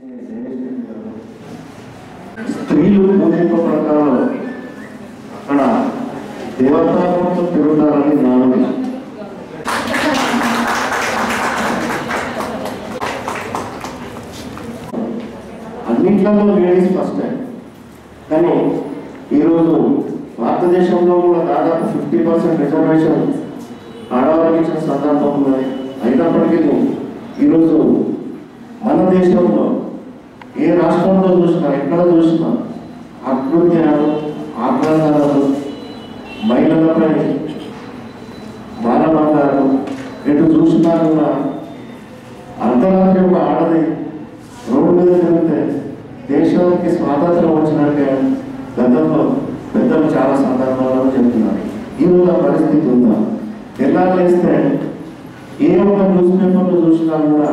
స్త్రీలు పూజింపు ప్రకారం అక్కడ దేవతాత్మతో తిరుగుతారని నానుడి. అన్నింటిలో లేడీస్ ఫస్ట్ టైం. కానీ ఈరోజు భారతదేశంలో కూడా దాదాపు 50% రిజర్వేషన్ ఆడవారికి ఇచ్చిన సందర్భం ఉన్నది. అయినప్పటికీ ఈరోజు మన దేశంలో ఏ రాష్ట్రంలో చూసినా ఎక్కడ చూసినా అకృత్యాలు, ఆక్రమణలు, మహిళలపై మానవంగాలు ఎటు చూసినా కూడా అర్ధరాత్రి ఒక ఆడది రోడ్డు మీద తిరిగితే దేశానికి స్వాతంత్రం వచ్చినట్టే గతంలో పెద్దలు చాలా సందర్భాలలో చెప్తున్నారు. ఈరోజు ఆ పరిస్థితి ఉందా? ఎలా చేస్తే ఏ ఒక్క న్యూస్ పేపర్లో చూసినా కూడా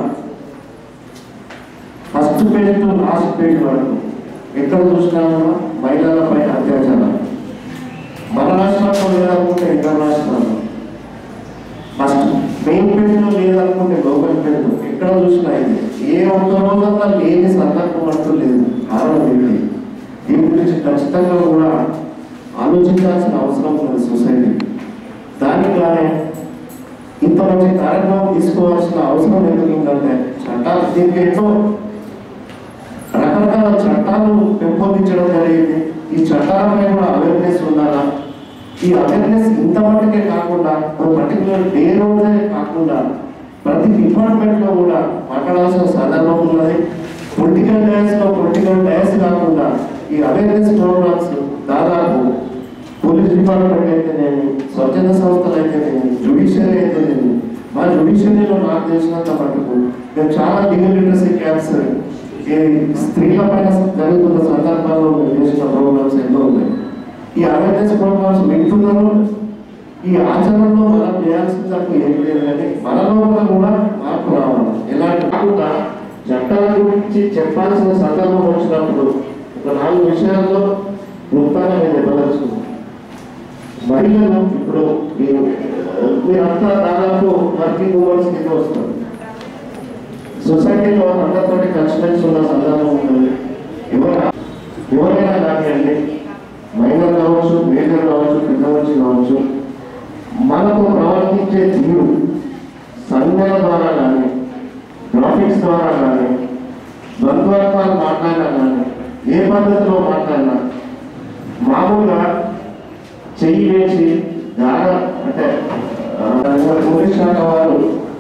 first page to last page వరకు ఎక్కడ చూసినా కూడా మహిళలపై అత్యాచారం. మన రాష్ట్రంలో లేదనుకుంటే ఇతర రాష్ట్రాల్లో ఫస్ట్ మెయిన్ పేజ్లో లేదనుకుంటే లోకల్ పేజ్ ఎక్కడ చూసినా ఇది ఏ ఒక్క రోజంతా లేని సందర్భం అంటూ లేదు. కారణం ఏంటి? దీని గురించి ఖచ్చితంగా కూడా ఆలోచించాల్సిన అవసరం ఉన్నది సొసైటీ. దానికానే ఇంత మంచి కార్యక్రమం తీసుకోవాల్సిన అవసరం ఎందుకు ఉందంటే చట్టాలు దీనికి ఎన్నో రకరకాల చట్టాలు పెంపొందించడం జరిగింది. ఈ చట్టాలపై కూడా అవేర్నెస్ ఉండాలా? ఈ అవేర్నెస్ ఇంత మటుకే కాకుండా ఒక పర్టికులర్ డే రోజే కాకుండా ప్రతి డిపార్ట్మెంట్లో కూడా మాట్లాడాల్సిన సందర్భం ఉన్నది. పొలిటికల్ డయాస్ కాకుండా ఈ అవేర్నెస్ ప్రోగ్రామ్స్ దాదాపు పోలీస్ డిపార్ట్మెంట్ అయితేనేమి, స్వచ్ఛంద సంస్థలు అయితేనేమి, జ్యుడిషియరీ అయితేనేమి, మా జ్యుడిషియరీలో నాకు తెలిసినంత మటుకు మేము చాలా లీగల్ లిటరసీ క్యాంప్స్ స్త్రీల పైన జరుగుతున్న సందర్భాల్లో మేము చేసిన ప్రోగ్రామ్స్ ఎన్నో ఉన్నాయి. ఈ అవేర్నెస్ ప్రోగ్రామ్స్ వింటున్నారు. ఈ ఆచరణలో మనం చేయాల్సిందంటూ ఏం లేదు. కానీ మనలో కూడా మార్పు రావాలి. ఎలాంటి కాకుండా చట్టాల గురించి చెప్పాల్సిన సందర్భం వచ్చినప్పుడు ఒక 4 విషయాల్లో వృత్తాన్ని నేను ఇవ్వదలుచుకున్నాను. మహిళలు ఇప్పుడు మీరంతా దాదాపు వర్కింగ్ ఉమెన్స్ కింద వస్తారు. సొసైటీలో అందరితో కన్స్టెన్స్ ఉన్న సందర్భం ఉంటుంది. ఎవరైనా కానివ్వండి, మైనర్ కావచ్చు, మేజర్ కావచ్చు, పెద్ద మనిషి కావచ్చు, మనకు ప్రవర్తించే తీరు సంజ్ఞల ద్వారా కానీ, గ్రాఫిక్స్ ద్వారా కానీ, ద్వంద్వార్థాలు మాట్లాడినా కానీ, ఏ పద్ధతిలో మాట్లాడినా మామూలుగా చెయ్యి వేసి అంటే పోలీస్ శాఖ వారు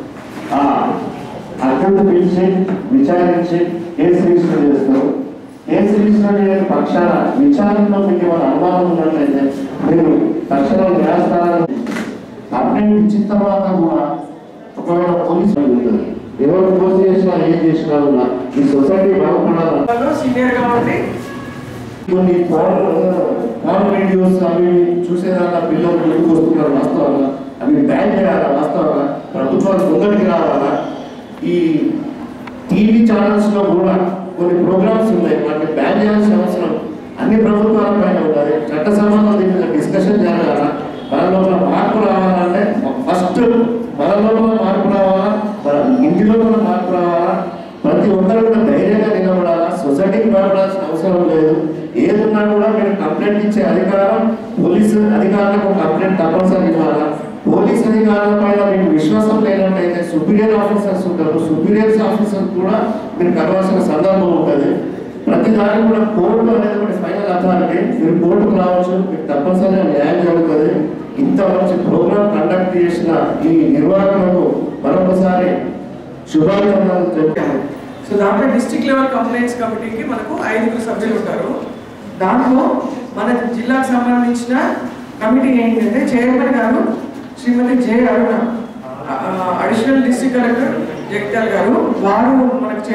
అర్థంతో పిలిచి విచారించి కేసు రిజిస్టర్ చేస్తారు. కేసు రిజిస్టర్ చేయని పక్షాన విచారణలో మీకు ఏమైనా అనుమానం ఉన్నట్లయితే మీరు తక్షణం న్యాయస్థానాన్ని కంప్లైంట్ ఇచ్చిన తర్వాత కూడా ఒకవేళ పోలీసు ఉంటుంది. ఎవరు పోస్ట్ చేసినా ఏం చేసినా కూడా ఈ సొసైటీ బాగుపడాలి. కొన్ని ఫోన్ వీడియోస్ అవి చూసేదాకా పిల్లలు ఎందుకు వస్తున్నారు వాస్తవంగా అవి బ్యాన్ చేయాలా? వాస్తవంగా ప్రభుత్వాలు ముందరికి రావాలా? ఈ టీవీ ఛానల్స్లో కూడా కొన్ని ప్రోగ్రామ్స్ ఉన్నాయి, వాటిని బ్యాన్ చేయాల్సిన అవసరం అన్ని ప్రభుత్వాల పైన ఉంటుంది. చట్టసభలో దీని మీద డిస్కషన్ జరగాల. మన లోపల మార్పు రావాలంటే ఫస్ట్ మన లోపల మార్పు రావాలా, మన ఇంటిలో కూడా మార్పు రావాలా. ప్రతి ఒక్కరు కూడా ధైర్యంగా నిలబడాలా. సొసైటీకి భయపడాల్సిన అవసరం లేదు. ఏదున్నా కూడా మీరు కంప్లైంట్ ఇచ్చే అధికారం పోలీసు అధికారులకు కంప్లైంట్ తప్పనిసరి ఇవ్వాలా. పోలీస్ అధికారుల పైన మీకు విశ్వాసం లేనట్టయితే సుపీరియర్ ఆఫీసర్స్ ఉంటారు. సుపీరియర్స్ ఆఫీసర్ కూడా మీరు కలవాల్సిన సందర్భం ఉంటుంది. ప్రతి దానికి కూడా కోర్టు అనేది ఒకటి ఫైనల్ అథారిటీ. మీరు కోర్టుకు రావచ్చు, మీకు తప్పనిసరిగా న్యాయం జరుగుతుంది. ఇంత మంచి ప్రోగ్రామ్ కండక్ట్ చేసిన ఈ నిర్వాహకులకు మరొకసారి శుభాకాంక్షలు చెప్పాము. సో దాంట్లో డిస్ట్రిక్ట్ లెవెల్ కంప్లైంట్స్ కమిటీకి మనకు 5 సభ్యులు ఉంటారు. దాంట్లో మన జిల్లాకు సంబంధించిన కమిటీ ఏంటంటే చైర్మన్ గారు Shrimati J Aruna, additional district collector Jagtial గారు, వారు మనకు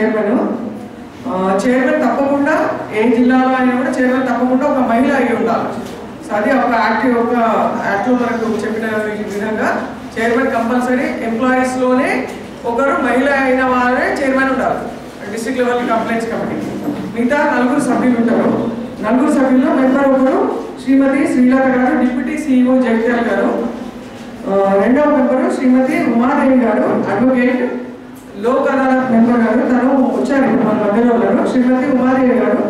చైర్మన్ తప్పకుండా ఏ జిల్లాలో అయినా కూడా చైర్మన్ తప్పకుండా ఒక మహిళ అయి ఉండాలి. సో అది ఒక యాక్ట్లో మనకు చెప్పిన విధంగా చైర్మన్ కంపల్సరీ ఎంప్లాయీస్లోనే ఒకరు మహిళ అయిన వారే చైర్మన్ ఉండాలి డిస్ట్రిక్ట్ లెవెల్ కంప్లైంట్స్ కమిటీ. మిగతా 4 సభ్యులు ఉంటారు. 4 సభ్యుల్లో మెంబర్ ఒకరు శ్రీమతి శ్రీలత గారు, డిప్యూటీ సిఇఓ జగిత్యాల గారు. రెండవ మెంబరు శ్రీమతి ఉమాదేవి గారు, అడ్వకేట్ లోక్ అదాలత్ మెంబర్ గారు, తను వచ్చారు ఇప్పుడు మన మధ్యలో ఉన్నారు, శ్రీమతి ఉమాదేవి గారు.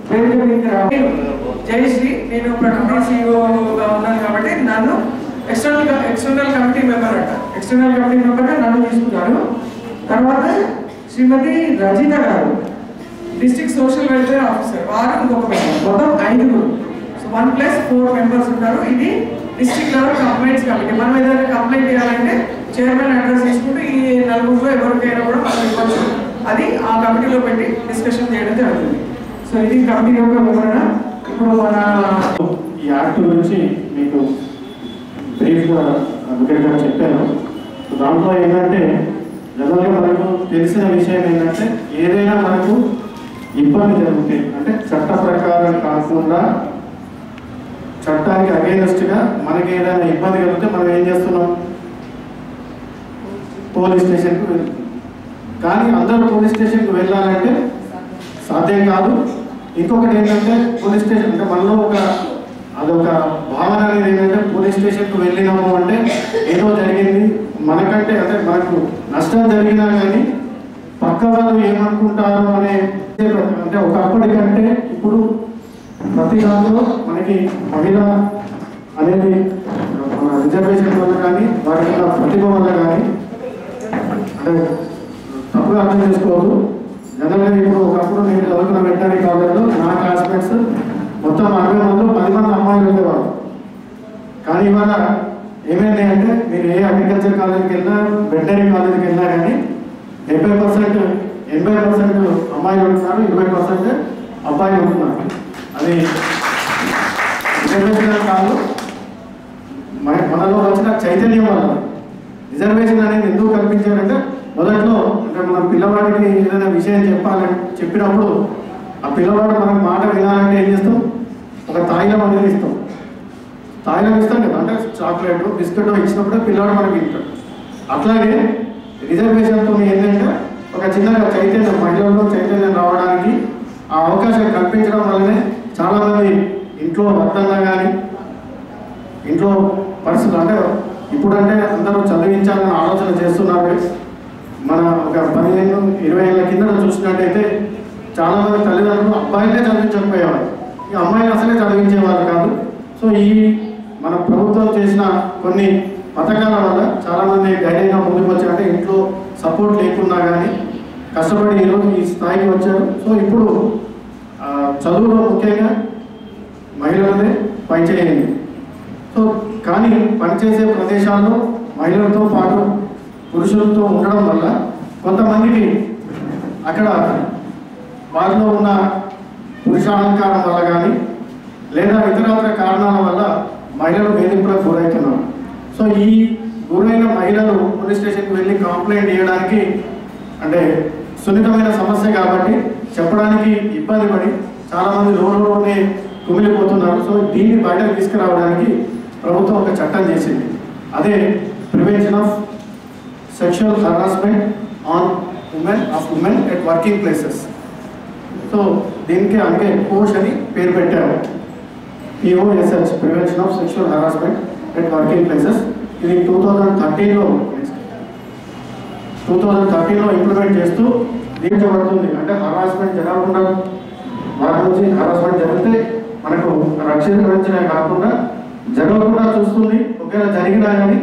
జయశ్రీ, నేను ప్రకృతి సిఇఓగా ఉన్నాను కాబట్టి నన్ను ఎక్స్టర్నల్ కమిటీ మెంబర్ అంట, ఎక్స్టర్నల్ కమిటీ మెంబర్గా నన్ను తీసుకున్నారు. తర్వాత శ్రీమతి రజిత గారు, డిస్ట్రిక్ట్ సోషల్ వెల్ఫేర్ ఆఫీసర్, వారు ఇంకొక మెంబర్, మొత్తం 5. సో 1+4 మెంబర్స్ ఉంటారు. ఇది డిస్ట్రిక్ట్ లెవెల్ కంప్లైంట్స్ కమిటీ. మనం ఏదైనా కంప్లైంట్ చేయాలంటే చైర్మన్ అడ్రస్ తీసుకుంటూ ఈ 4 ఎవరికైనా కూడా మనం ఇవ్వచ్చు. అది ఆ కమిటీలో పెట్టి డిస్కషన్ చేయడం జరుగుతుంది. సో ఇది కమిటీ యొక్క వివరణ. ఇప్పుడు మన ఈ యాక్ట్ గురించి మీకు బ్రీఫ్గా అడ్వకేట్గా చెప్పాను. దాంట్లో ఏంటంటే జనరల్గా మనకు తెలిసిన విషయం ఏంటంటే ఏదైనా మనకు ఇబ్బంది జరుగుతుంది అంటే చట్ట ప్రకారం కాకుండా చట్టానికి అగైనెస్ట్గా మనకి ఏదైనా ఇబ్బంది కలిగితే మనం ఏం చేస్తున్నాం, పోలీస్ స్టేషన్కి వెళ్తున్నాం. కానీ అందరూ పోలీస్ స్టేషన్కి వెళ్ళాలంటే సాధ్యం కాదు. ఇంకొకటి ఏంటంటే పోలీస్ స్టేషన్ అంటే మనలో అదొక భావన అనేది ఏంటంటే పోలీస్ స్టేషన్కి వెళ్ళినాము అంటే ఏదో జరిగింది మనకంటే, అంటే మనకు నష్టం జరిగినా కానీ పక్క వాళ్ళు ఏమనుకుంటారు అనే అంటే ఒకప్పటికంటే ఇప్పుడు ప్రతి దాంట్లో మనకి మహిళ అనేది రిజర్వేషన్ వల్ల కానీ వారి యొక్క ప్రతిభ వల్ల కానీ అంటే తప్పుగా అర్థం చేసుకోవద్దు. జనరల్గా ఇప్పుడు ఒకప్పుడు నేను చదువుకున్న వెటనరీ కాలేజ్లో నా క్లాస్మేట్స్ మొత్తం 60 మందిలో 10 మంది అమ్మాయిలు ఉండేవారు. కానీ ఇవాళ ఏమైంది అంటే మీరు ఏ అగ్రికల్చర్ కాలేజీకి వెళ్ళినా వెటనరీ కాలేజీకి వెళ్ళినా కానీ 80% అమ్మాయిలు ఉంటున్నారు, 20% అబ్బాయిలు ఉంటున్నారు. అది రిజర్వేషన్ కాదు, మనలో వచ్చిన చైతన్యం వల్ల. రిజర్వేషన్ అనేది ఎందుకు కల్పించారంటే మొదట్లో అంటే మనం పిల్లవాడికి ఏదైనా విషయం చెప్పినప్పుడు ఆ పిల్లవాడు మనకు మాట వినాలంటే ఏం చేస్తాం, ఒక తాయిలం అనేది ఇస్తాం. తాయిలం ఇస్తాం కదా, అంటే చాక్లెట్ బిస్కెట్ ఇచ్చినప్పుడే పిల్లవాడు మనకి ఇస్తాడు. అట్లాగే రిజర్వేషన్తో ఏంటంటే ఒక చిన్నగా చైతన్యం, మహిళల్లో చైతన్యం రావడానికి ఆ అవకాశం కల్పించడం వల్లనే చాలామంది ఇంట్లో వద్దన్నా కానీ ఇంట్లో పరిస్థితులు అంటే ఇప్పుడంటే అందరూ చదివించాలని ఆలోచన చేస్తున్నారు. మన ఒక 15-20 ఏళ్ళ కింద చూసినట్టయితే చాలామంది తల్లిదండ్రులు అబ్బాయిలే చదివించకపోయేవారు, ఈ అమ్మాయిలు అసలే చదివించేవారు కాదు. సో ఈ మన ప్రభుత్వం చేసిన కొన్ని పథకాల వల్ల చాలామంది ధైర్యంగా ముందుకు వచ్చారంటే ఇంట్లో సపోర్ట్ లేకున్నా కానీ కష్టపడి ఈరోజు ఈ స్థాయికి వచ్చారు. సో ఇప్పుడు చదువులో ముఖ్యంగా మహిళలనే పనిచేయండి. సో కానీ పనిచేసే ప్రదేశాల్లో మహిళలతో పాటు పురుషులతో ఉండడం వల్ల కొంతమందికి అక్కడ వారిలో ఉన్న పురుషాలంకారం వల్ల కానీ లేదా ఇతరత్ర కారణాల వల్ల మహిళలు వేధింపులకు గురవుతున్నారు. సో ఈ గురైన మహిళలు పోలీస్ స్టేషన్కి వెళ్ళి కంప్లైంట్ చేయడానికి అంటే సున్నితమైన సమస్య కాబట్టి చెప్పడానికి ఇబ్బంది పడి చాలామంది రోడ్లోనే కుమిలిపోతున్నారు. సో దీన్ని బయటకు తీసుకురావడానికి ప్రభుత్వం ఒక చట్టం చేసింది, అదే prevention of sexual harassment on women at working places. So దీనికి అందుకే పోష్ అని పేరు పెట్టారు, POSH, prevention of sexual harassment at working places. ఇది 2013లో ఇంప్లిమెంట్ చేస్తూ దీవించబడుతుంది. అంటే హరాస్మెంట్ జరగకుండా వారి నుంచి హరాస్మెంట్ జరిగితే మనకు రక్షించడమే కాకుండా జరగకుండా చూస్తుంది. ఒకవేళ జరిగినా కానీ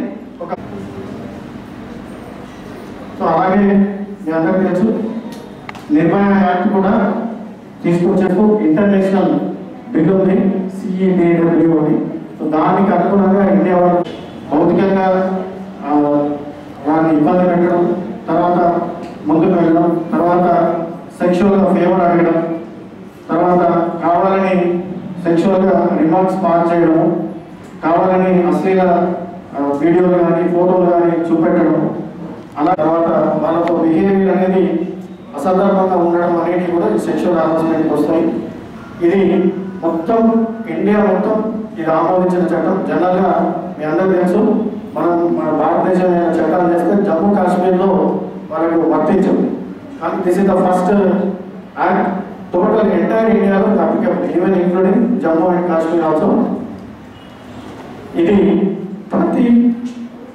సో అలాగే మీ అందరికీ తెలుసు నిర్భయ యాక్ట్ కూడా తీసుకొచ్చేందుకు ఇంటర్నేషనల్ బిల్ ఉంది, CEDW అని. సో దానికి అనుగుణంగా ఇండియా వాళ్ళు భౌతికంగా వారిని ఇబ్బంది పెట్టడం, తర్వాత ముందుకు వెళ్ళడం, తర్వాత సెక్షువల్గా ఫేవర్ అడగడం, తర్వాత కావాలని సెక్షువల్గా రిమార్క్స్ పాస్ చేయడము, కావాలని అశ్లీల వీడియోలు కానీ ఫోటోలు కానీ చూపెట్టడం, అలా తర్వాత వాళ్ళతో బిహేవియర్ అనేది అసందర్భంగా ఉండడం అనేది కూడా ఈ సెక్షువల్ హరాస్మెంట్కి వస్తాయి. ఇది మొత్తం ఇండియా మొత్తం ఇది ఆమోదించిన చట్టం. జనరల్గా మీ అందరికీ తెలుసు మన భారతదేశం చట్టాలు చేస్తే జమ్మూ కాశ్మీర్లో వాళ్ళకు వర్తించదు. కానీ this is the first act total entire ఇండియాలో applicable, even including Jammu and Kashmir also. ఇది ప్రతి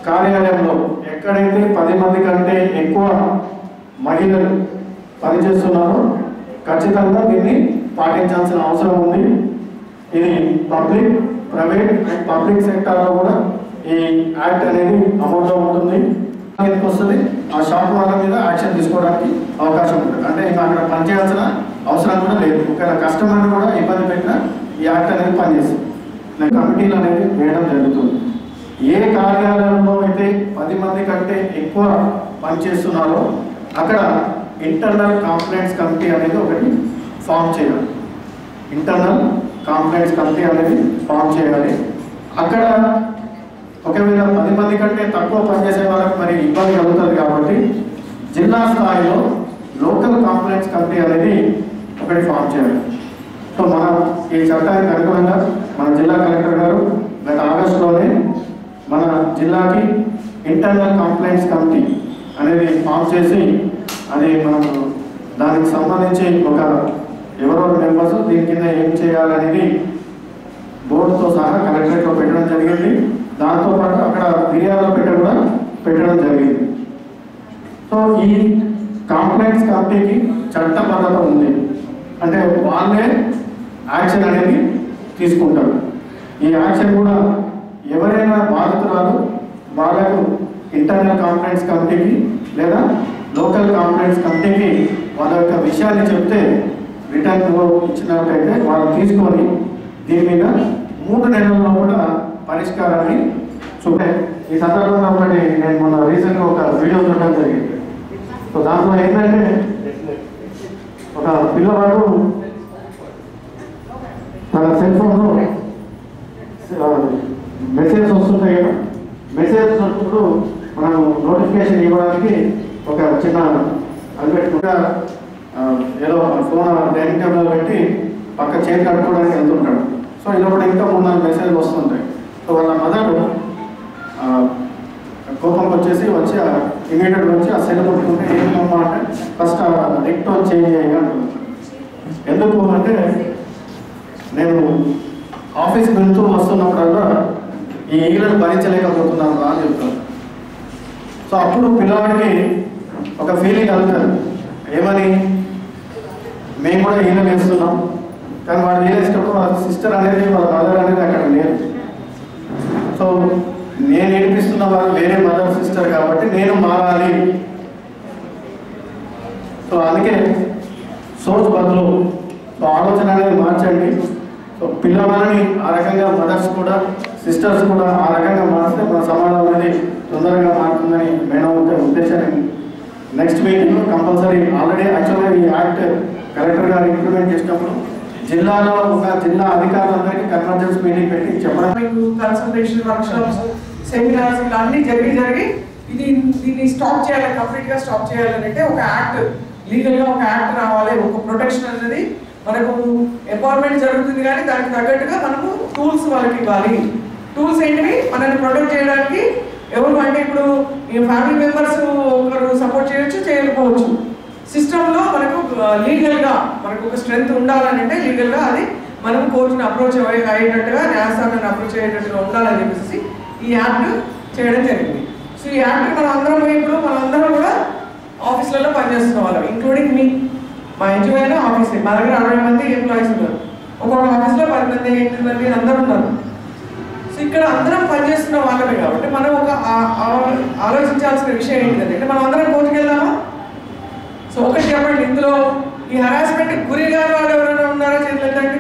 కార్యాలయంలో ఎక్కడైతే 10 మంది కంటే ఎక్కువ మహిళలు పనిచేస్తున్నారో ఖచ్చితంగా దీన్ని పాటించాల్సిన అవసరం ఉంది. ఇది పబ్లిక్, ప్రైవేట్ అండ్ పబ్లిక్ సెక్టార్లో కూడా ఈ యాక్ట్ అనేది అమల్లో ఉంటుంది. వస్తుంది ఆ షాప్ వాళ్ళ మీద యాక్షన్ తీసుకోవడానికి అవకాశం ఉంటుంది. అంటే ఇంకా అక్కడ పనిచేయాల్సిన అవసరం కూడా లేదు. ఒకవేళ కస్టమర్ని కూడా ఇబ్బంది పెట్టినా ఈ యాక్ట్ అనేది పనిచేస్తుంది. కమిటీలు అనేది వేయడం జరుగుతుంది. ఏ కార్యాలయంలో అయితే 10 మంది కంటే ఎక్కువ పనిచేస్తున్నారో అక్కడ ఇంటర్నల్ కంప్లైంట్స్ కమిటీ అనేది ఒకటి ఫామ్ చేయాలి. ఇంటర్నల్ కంప్లైంట్స్ కమిటీ అనేది ఫామ్ చేయాలి. అక్కడ ఒకవేళ 10 మంది కంటే తక్కువ పనిచేసే వాళ్ళకి మరి ఇబ్బంది కలుగుతుంది కాబట్టి జిల్లా స్థాయిలో లోకల్ కంప్లైంట్స్ కమిటీ అనేది ఒకటి ఫామ్ చేయాలి. సో మన ఈ చట్టానికి అనుగుణంగా మన జిల్లా కలెక్టర్ గారు గత ఆగస్టులోనే మన జిల్లాకి ఇంటర్నల్ కంప్లైంట్స్ కమిటీ అనేది ఫామ్ చేసి అది మనం దానికి సంబంధించి ఒక ఎవరెవరు మెంబర్స్ దీని కింద ఏం చేయాలనేది బోర్డుతో సహా కలెక్టరేట్లో పెట్టడం జరిగింది. దాంతోపాటు అక్కడ ఫిర్యాదుల పెట్టడం జరిగింది. సో ఈ కంప్లైంట్స్ కమిటీకి చట్టబద్ధత ఉంది. అంటే వాళ్ళే యాక్షన్ అనేది తీసుకుంటారు. ఈ యాక్షన్ కూడా ఎవరైనా బాధితురాలు వాళ్ళకు ఇంటర్నల్ కంప్లైంట్స్ కమిటీకి లేదా లోకల్ కంప్లైంట్స్ కమిటీకి వాళ్ళ యొక్క విషయాన్ని చెప్తే రిటర్న్లో ఇచ్చినట్లయితే వాళ్ళు తీసుకొని దీని మీద 3 నెలల్లో కూడా పరిష్కారాన్ని చూపే. ఈ సందర్భంగా ఒకటి నేను మొన్న రీసెంట్గా ఒక వీడియో చూడడం జరిగింది. సో దాంట్లో ఏంటంటే ఒక పిల్లవాడు తన సెల్ ఫోన్లో మెసేజ్ వస్తుంటాయి కదా, మెసేజ్ వచ్చినప్పుడు మనం నోటిఫికేషన్ ఇవ్వడానికి ఒక చిన్న అది పెట్టుకుంటా ఏదో ఫోన్ డైనింగ్ టేబుల్లో పెట్టి పక్క చేతి కట్టుకోవడానికి వెళ్తుంటాడు. సో ఇలా కూడా ఇంకా 3-4 మెసేజ్లు వస్తుంటాయి. సో వాళ్ళ మదర్ కోపంకి వచ్చి ఇమీడియట్ వచ్చి ఆ సెల్ కొట్టుకుంటే ఏమమ్మా అంటే ఫస్ట్ రింగ్ టోన్ చేంజ్ చేయాలి అంటుంది. ఎందుకు అంటే నేను ఆఫీస్కి వెళ్తూ వస్తున్నప్పుడల్లా ఈ ఈలను భరించలేకపోతున్నాను అని చెప్తాను. సో అప్పుడు పిల్లవాడికి ఒక ఫీలింగ్ కలుగుతుంది. ఏమని, మేము కూడా ఈయన వేస్తున్నాం కానీ వాడు వేసేటప్పుడు వాళ్ళ సిస్టర్ అనేది వాళ్ళ మదర్ అనేది అక్కడ లేదు. సో నేను ఏడిపిస్తున్న వాళ్ళు వేరే మదర్ సిస్టర్ కాబట్టి నేను మారాలి. సో అందుకే సోచ్ బదులు సో ఆలోచన అనేది మార్చండి. సో పిల్లవాళ్ళని ఆ రకంగా మదర్స్ కూడా సిస్టర్స్ కూడా ఆ రకంగా మారిస్తే మన సమాజం అనేది తొందరగా మారుతుందని మేడం ఉద్దేశాన్ని నెక్స్ట్ మీటింగ్లో కంపల్సరీ ఆల్రెడీ యాక్చువల్గా ఈ యాక్ట్ కలెక్టర్ గారు ఇంప్లిమెంట్ చేసినప్పుడు జిల్లాలో ఒక జిల్లా అధికారులందరికీ కన్వర్జెన్స్ మీటింగ్ పెట్టి చెప్పడం, కన్సల్టేషన్ వర్క్షాప్స్ సెమినార్స్ ఇలా అన్ని జరిగి దీన్ని స్టాప్ చేయాలి, కంప్లీట్గా స్టాప్ చేయాలంటే ఒక యాక్ట్ లీగల్గా ఒక యాక్ట్ రావాలి. ఒక ప్రొటెక్షన్ అనేది మనకు ఎంపవర్మెంట్ జరుగుతుంది కానీ దానికి తగ్గట్టుగా మనము టూల్స్ వాళ్ళకి ఇవ్వాలి. టూల్స్ ఏంటివి, మనల్ని ప్రొటెక్ట్ చేయడానికి ఎవరు అంటే ఇప్పుడు ఈ ఫ్యామిలీ మెంబర్స్ ఒకరు సపోర్ట్ చేయొచ్చు, చేయకపోవచ్చు. సిస్టంలో మనకు లీగల్గా మనకు ఒక స్ట్రెంత్ ఉండాలని అంటే లీగల్గా అది మనం కోర్టును అప్రోచ్ అయ్యేటట్టుగా న్యాయస్థానాన్ని అప్రోచ్ అయ్యేటట్టుగా ఉండాలని చెప్పేసి ఈ యాక్ట్ చేయడం జరిగింది. సో ఈ యాక్ట్ మనందరం కూడా ఆఫీసులలో పనిచేస్తున్న వాళ్ళం, ఇంక్లూడింగ్ మీ. మా ఎన్జిఓ అయినా ఆఫీసే, మా దగ్గర 60 మంది ఎంప్లాయీస్ ఉన్నారు. ఒక్కొక్క ఆఫీస్లో 10 మంది 8 మంది అందరూ ఉన్నారు. సో ఇక్కడ అందరం పనిచేస్తున్న వాళ్ళమే కాబట్టి మనం ఒక ఆలోచించాల్సిన విషయం ఏంటంటే మనం అందరం కోర్టుకు వెళ్దామా? సో ఒకటి చెప్పండి, ఇందులో ఈ హరాస్మెంట్ గురి కాని వాళ్ళు ఎవరైనా ఉన్నారా? చేతులు ఎత్తండి.